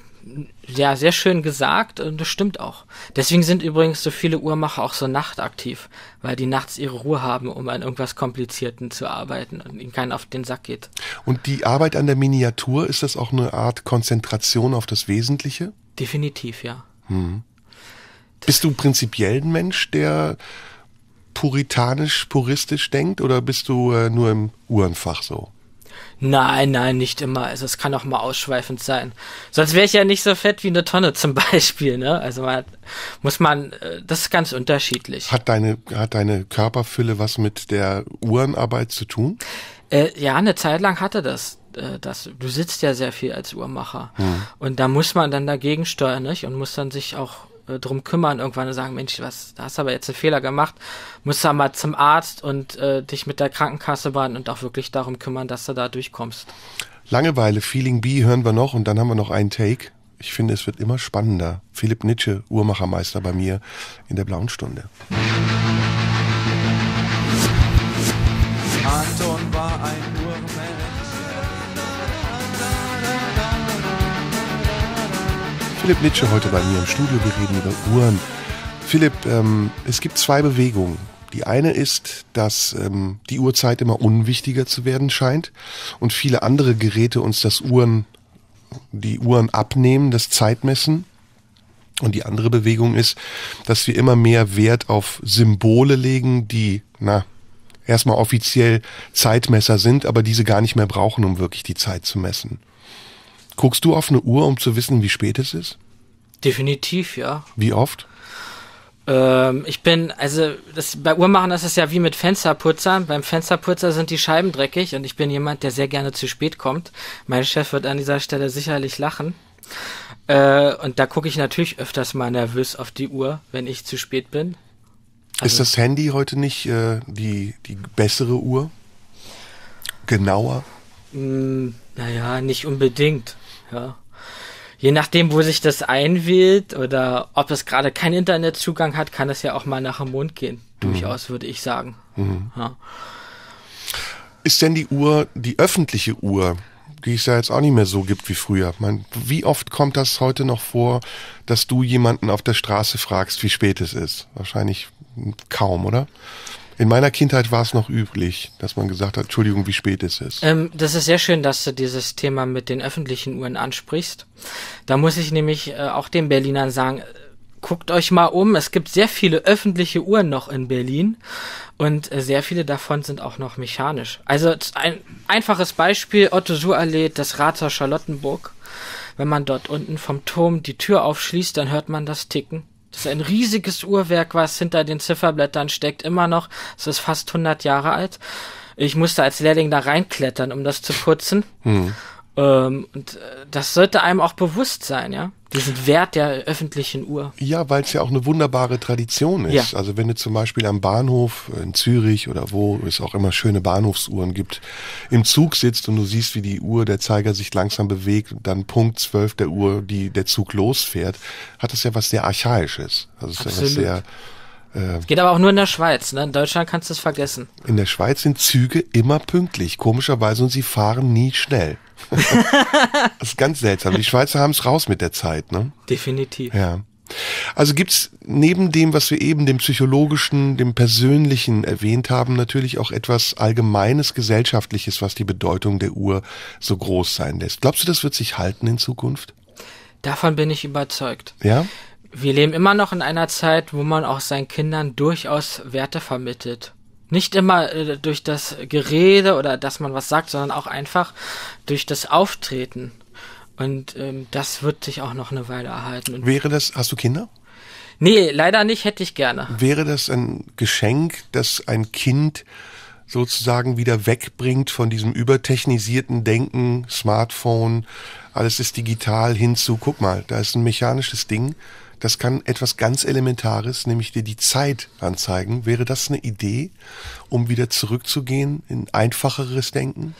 ja sehr schön gesagt und das stimmt auch. Deswegen sind übrigens so viele Uhrmacher auch so nachtaktiv, weil die nachts ihre Ruhe haben, um an irgendwas Komplizierten zu arbeiten und ihnen keiner auf den Sack geht. Und die Arbeit an der Miniatur, ist das auch eine Art Konzentration auf das Wesentliche? Definitiv, ja. Bist du prinzipiell ein Mensch, der puritanisch, puristisch denkt oder bist du äh, nur im Uhrenfach so? Nein, nein, nicht immer. Also es kann auch mal ausschweifend sein. Sonst wäre ich ja nicht so fett wie eine Tonne zum Beispiel, ne? Also man, muss man, das ist ganz unterschiedlich. Hat deine, hat deine Körperfülle was mit der Uhrenarbeit zu tun? Äh, ja, eine Zeit lang hatte das. Äh, das. Du sitzt ja sehr viel als Uhrmacher. Hm. Und da muss man dann dagegen steuern, nicht? Und muss dann sich auch drum kümmern, irgendwann und sagen, Mensch, was, da hast du aber jetzt einen Fehler gemacht, musst du mal zum Arzt und äh, dich mit der Krankenkasse baden und auch wirklich darum kümmern, dass du da durchkommst. Langeweile, Feeling B hören wir noch und dann haben wir noch einen Take. Ich finde, es wird immer spannender. Philipp Nitsche, Uhrmachermeister bei mir in der Blauen Stunde. Anton war ein Uhrmensch. Philipp Nitsche heute bei mir im Studio, wir reden über Uhren. Philipp, ähm, es gibt zwei Bewegungen. Die eine ist, dass ähm, die Uhrzeit immer unwichtiger zu werden scheint und viele andere Geräte uns das Uhren, die Uhren abnehmen, das Zeitmessen. Und die andere Bewegung ist, dass wir immer mehr Wert auf Symbole legen, die, na, erstmal offiziell Zeitmesser sind, aber diese gar nicht mehr brauchen, um wirklich die Zeit zu messen. Guckst du auf eine Uhr, um zu wissen, wie spät es ist? Definitiv, ja. Wie oft? Ähm, ich bin, also das, bei Uhrmachen ist es ja wie mit Fensterputzern. Beim Fensterputzer sind die Scheiben dreckig und ich bin jemand, der sehr gerne zu spät kommt. Mein Chef wird an dieser Stelle sicherlich lachen. Äh, und da gucke ich natürlich öfters mal nervös auf die Uhr, wenn ich zu spät bin. Also, ist das Handy heute nicht äh, die, die bessere Uhr? Genauer? Mh, naja, nicht unbedingt, ja. Je nachdem, wo sich das einwählt oder ob es gerade keinen Internetzugang hat, kann es ja auch mal nach dem Mond gehen. Mhm. Durchaus, würde ich sagen. Mhm. Ja. Ist denn die Uhr, die öffentliche Uhr, die es ja jetzt auch nicht mehr so gibt wie früher? Ich meine, wie oft kommt das heute noch vor, dass du jemanden auf der Straße fragst, wie spät es ist? Wahrscheinlich kaum, oder? In meiner Kindheit war es noch üblich, dass man gesagt hat, Entschuldigung, wie spät es ist. Ähm, das ist sehr schön, dass du dieses Thema mit den öffentlichen Uhren ansprichst. Da muss ich nämlich äh, auch den Berlinern sagen, äh, guckt euch mal um, es gibt sehr viele öffentliche Uhren noch in Berlin und äh, sehr viele davon sind auch noch mechanisch. Also ein einfaches Beispiel, Otto-Suhr-Allee, das Rathaus Charlottenburg. Wenn man dort unten vom Turm die Tür aufschließt, dann hört man das Ticken. Das ist ein riesiges Uhrwerk, was hinter den Zifferblättern steckt, immer noch. Es ist fast hundert Jahre alt. Ich musste als Lehrling da reinklettern, um das zu putzen. Hm. Ähm, und äh, das sollte einem auch bewusst sein, ja, diesen Wert der öffentlichen Uhr. Ja, weil es ja auch eine wunderbare Tradition ist. Ja. Also wenn du zum Beispiel am Bahnhof in Zürich oder wo es auch immer schöne Bahnhofsuhren gibt, im Zug sitzt und du siehst, wie die Uhr, der Zeiger sich langsam bewegt und dann Punkt zwölf der Uhr, die der Zug losfährt, hat das ja was sehr Archaisches. Also es ist ja was sehr... Äh, Geht aber auch nur in der Schweiz, ne? In Deutschland kannst du es vergessen. In der Schweiz sind Züge immer pünktlich, komischerweise, und sie fahren nie schnell. Das ist ganz seltsam. Die Schweizer haben es raus mit der Zeit, ne? Definitiv. Ja. Also gibt's neben dem, was wir eben, dem psychologischen, dem persönlichen erwähnt haben, natürlich auch etwas allgemeines, gesellschaftliches, was die Bedeutung der Uhr so groß sein lässt. Glaubst du, das wird sich halten in Zukunft? Davon bin ich überzeugt. Ja? Wir leben immer noch in einer Zeit, wo man auch seinen Kindern durchaus Werte vermittelt. Nicht immer äh, durch das Gerede oder dass man was sagt, sondern auch einfach durch das Auftreten. Und ähm, das wird sich auch noch eine Weile erhalten. Und wäre das, hast du Kinder? Nee, leider nicht, hätte ich gerne. Wäre das ein Geschenk, das ein Kind sozusagen wieder wegbringt von diesem übertechnisierten Denken, Smartphone, alles ist digital, hinzu, guck mal, da ist ein mechanisches Ding, das kann etwas ganz Elementares, nämlich dir die Zeit anzeigen. Wäre das eine Idee, um wieder zurückzugehen in einfacheres Denken?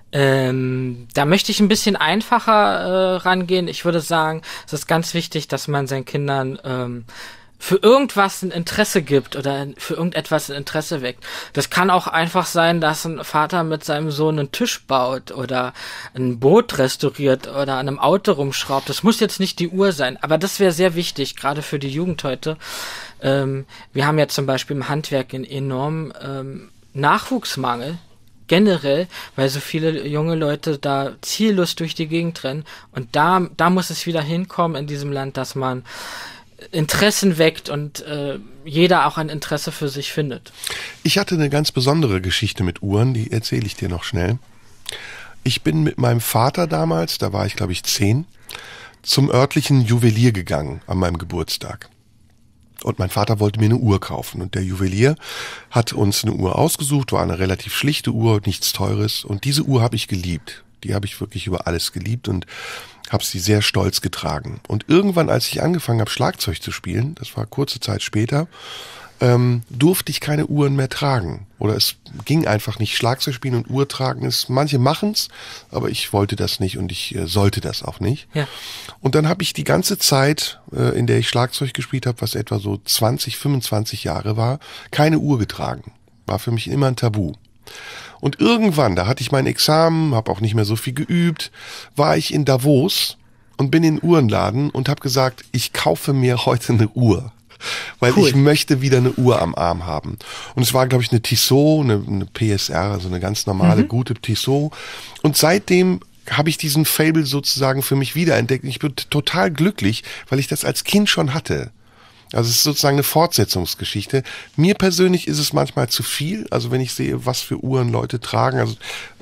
Ähm, da möchte ich ein bisschen einfacher äh, rangehen. Ich würde sagen, es ist ganz wichtig, dass man seinen Kindern ähm, für irgendwas ein Interesse gibt oder für irgendetwas ein Interesse weckt. Das kann auch einfach sein, dass ein Vater mit seinem Sohn einen Tisch baut oder ein Boot restauriert oder an einem Auto rumschraubt. Das muss jetzt nicht die Uhr sein, aber das wäre sehr wichtig, gerade für die Jugend heute. Ähm, wir haben ja zum Beispiel im Handwerk einen enormen ähm, Nachwuchsmangel. Generell, weil so viele junge Leute da ziellos durch die Gegend rennen. Und da, da muss es wieder hinkommen in diesem Land, dass man Interessen weckt und äh, jeder auch ein Interesse für sich findet. Ich hatte eine ganz besondere Geschichte mit Uhren, die erzähle ich dir noch schnell. Ich bin mit meinem Vater damals, da war ich glaube ich zehn, zum örtlichen Juwelier gegangen an meinem Geburtstag. Und mein Vater wollte mir eine Uhr kaufen. Und der Juwelier hat uns eine Uhr ausgesucht, war eine relativ schlichte Uhr, nichts Teures. Und diese Uhr habe ich geliebt. Die habe ich wirklich über alles geliebt und habe sie sehr stolz getragen. Und irgendwann, als ich angefangen habe, Schlagzeug zu spielen, das war kurze Zeit später, ähm, durfte ich keine Uhren mehr tragen. Oder es ging einfach nicht. Schlagzeug spielen und Uhr tragen ist, manche machen's, aber ich wollte das nicht und ich äh, sollte das auch nicht. Ja. Und dann habe ich die ganze Zeit, äh, in der ich Schlagzeug gespielt habe, was etwa so zwanzig, fünfundzwanzig Jahre war, keine Uhr getragen. War für mich immer ein Tabu. Und irgendwann, da hatte ich mein Examen, habe auch nicht mehr so viel geübt, war ich in Davos und bin in den Uhrenladen und habe gesagt, ich kaufe mir heute eine Uhr. Weil cool. Ich möchte wieder eine Uhr am Arm haben. Und es war, glaube ich, eine Tissot, eine, eine P S R, also eine ganz normale, mhm. gute Tissot. Und seitdem habe ich diesen Fable sozusagen für mich wiederentdeckt. Ich bin total glücklich, weil ich das als Kind schon hatte. Also es ist sozusagen eine Fortsetzungsgeschichte. Mir persönlich ist es manchmal zu viel. Also wenn ich sehe, was für Uhren Leute tragen, also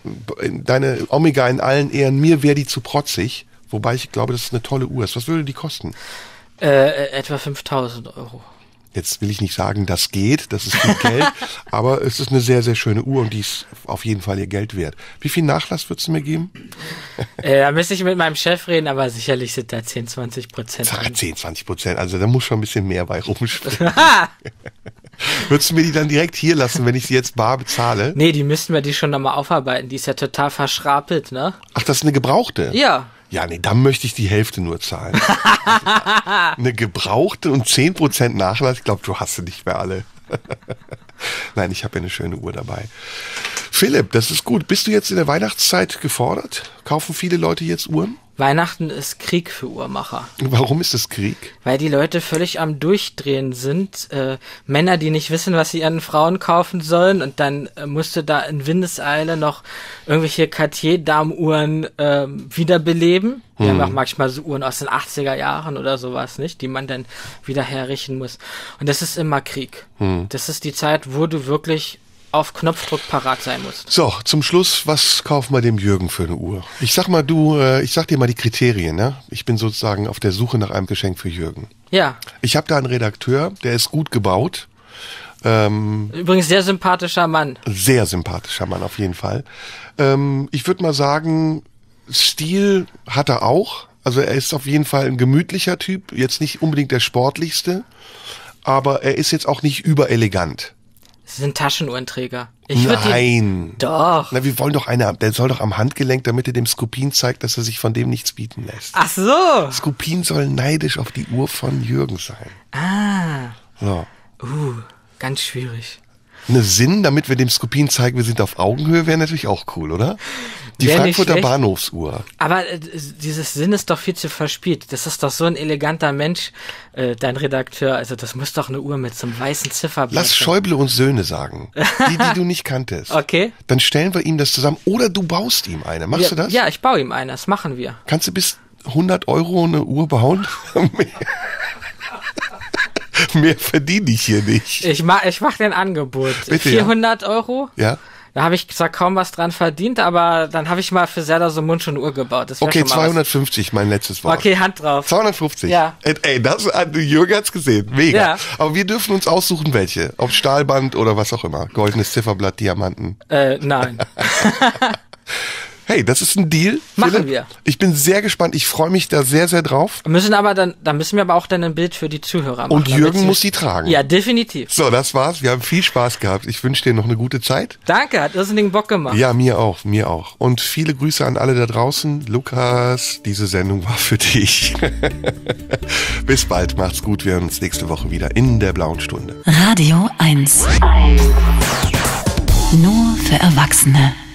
deine Omega in allen Ehren, mir wäre die zu protzig. Wobei ich glaube, dass es eine tolle Uhr ist. Was würde die kosten? Äh, etwa fünftausend Euro. Jetzt will ich nicht sagen, das geht, das ist viel Geld, aber es ist eine sehr, sehr schöne Uhr und die ist auf jeden Fall ihr Geld wert. Wie viel Nachlass würdest du mir geben? Äh, da müsste ich mit meinem Chef reden, aber sicherlich sind da zehn, zwanzig Prozent. zehn, zwanzig Prozent, also da muss schon ein bisschen mehr bei rumspringen. Würdest du mir die dann direkt hier lassen, wenn ich sie jetzt bar bezahle? Nee, die müssten wir die schon nochmal aufarbeiten, die ist ja total verschrapelt, ne? Ach, das ist eine gebrauchte? Ja. Ja, nee, dann möchte ich die Hälfte nur zahlen. Eine gebrauchte und zehn Prozent Nachlass, ich glaube, du hast sie nicht mehr alle. Nein, ich habe ja eine schöne Uhr dabei. Philipp, das ist gut. Bist du jetzt in der Weihnachtszeit gefordert? Kaufen viele Leute jetzt Uhren? Weihnachten ist Krieg für Uhrmacher. Warum ist das Krieg? Weil die Leute völlig am Durchdrehen sind. Äh, Männer, die nicht wissen, was sie ihren Frauen kaufen sollen. Und dann äh, musste da in Windeseile noch irgendwelche Cartier-Darmuhren äh, wiederbeleben. Die hm. haben auch manchmal so Uhren aus den achtziger Jahren oder sowas, nicht? Die man dann wieder herrichten muss. Und das ist immer Krieg. Hm. Das ist die Zeit, wo du wirklich auf Knopfdruck parat sein musst. So, zum Schluss, was kaufen wir dem Jürgen für eine Uhr? Ich sag mal, du, äh, ich sag dir mal die Kriterien, ne? Ich bin sozusagen auf der Suche nach einem Geschenk für Jürgen. Ja. Ich habe da einen Redakteur, der ist gut gebaut. Ähm, Übrigens sehr sympathischer Mann. Sehr sympathischer Mann, auf jeden Fall. Ähm, ich würde mal sagen, Stil hat er auch. Also er ist auf jeden Fall ein gemütlicher Typ. Jetzt nicht unbedingt der sportlichste, aber er ist jetzt auch nicht überelegant. Sie sind Taschenuhrenträger. Ich Nein. Die, doch. Na, wir wollen doch einer, der soll doch am Handgelenk, damit er dem Skupin zeigt, dass er sich von dem nichts bieten lässt. Ach so. Skupin soll neidisch auf die Uhr von Jürgen sein. Ah. So. Uh, ganz schwierig. Eine Sinn, damit wir dem Skupin zeigen, wir sind auf Augenhöhe, wäre natürlich auch cool, oder? Die Wär Frankfurter Bahnhofsuhr. Aber äh, dieses Sinn ist doch viel zu verspielt. Das ist doch so ein eleganter Mensch, äh, dein Redakteur. Also das muss doch eine Uhr mit so einem weißen Zifferblatt Lass Schäuble und Söhne sagen. Die, die du nicht kanntest. Okay. Dann stellen wir ihm das zusammen. Oder du baust ihm eine. Machst ja, du das? Ja, ich baue ihm eine. Das machen wir. Kannst du bis hundert Euro eine Uhr bauen? Mehr verdiene ich hier nicht. Ich mach, ich mach dir ein Angebot. Bitte, vierhundert ja? Euro? Ja. Da habe ich zwar kaum was dran verdient, aber dann habe ich mal für Serdar Somuncu eine Uhr gebaut. Das okay, zweihundertfünfzig, mein letztes Wort. Okay, Hand drauf. zweihundertfünfzig? Ja. Ey, das, Jürgen hat's gesehen. Mega. Ja. Aber wir dürfen uns aussuchen, welche. Ob Stahlband oder was auch immer. Goldenes Zifferblatt, Diamanten. Äh, nein. Hey, das ist ein Deal. Machen Philipp. wir. Ich bin sehr gespannt. Ich freue mich da sehr, sehr drauf. Müssen aber dann, da müssen wir aber auch dann ein Bild für die Zuhörer machen. Und Jürgen muss die tragen. Ja, definitiv. So, das war's. Wir haben viel Spaß gehabt. Ich wünsche dir noch eine gute Zeit. Danke, hat irrsinnigen Bock gemacht. Ja, mir auch, mir auch. Und viele Grüße an alle da draußen. Lukas, diese Sendung war für dich. Bis bald, macht's gut. Wir hören uns nächste Woche wieder in der blauen Stunde. Radio eins. Nur für Erwachsene.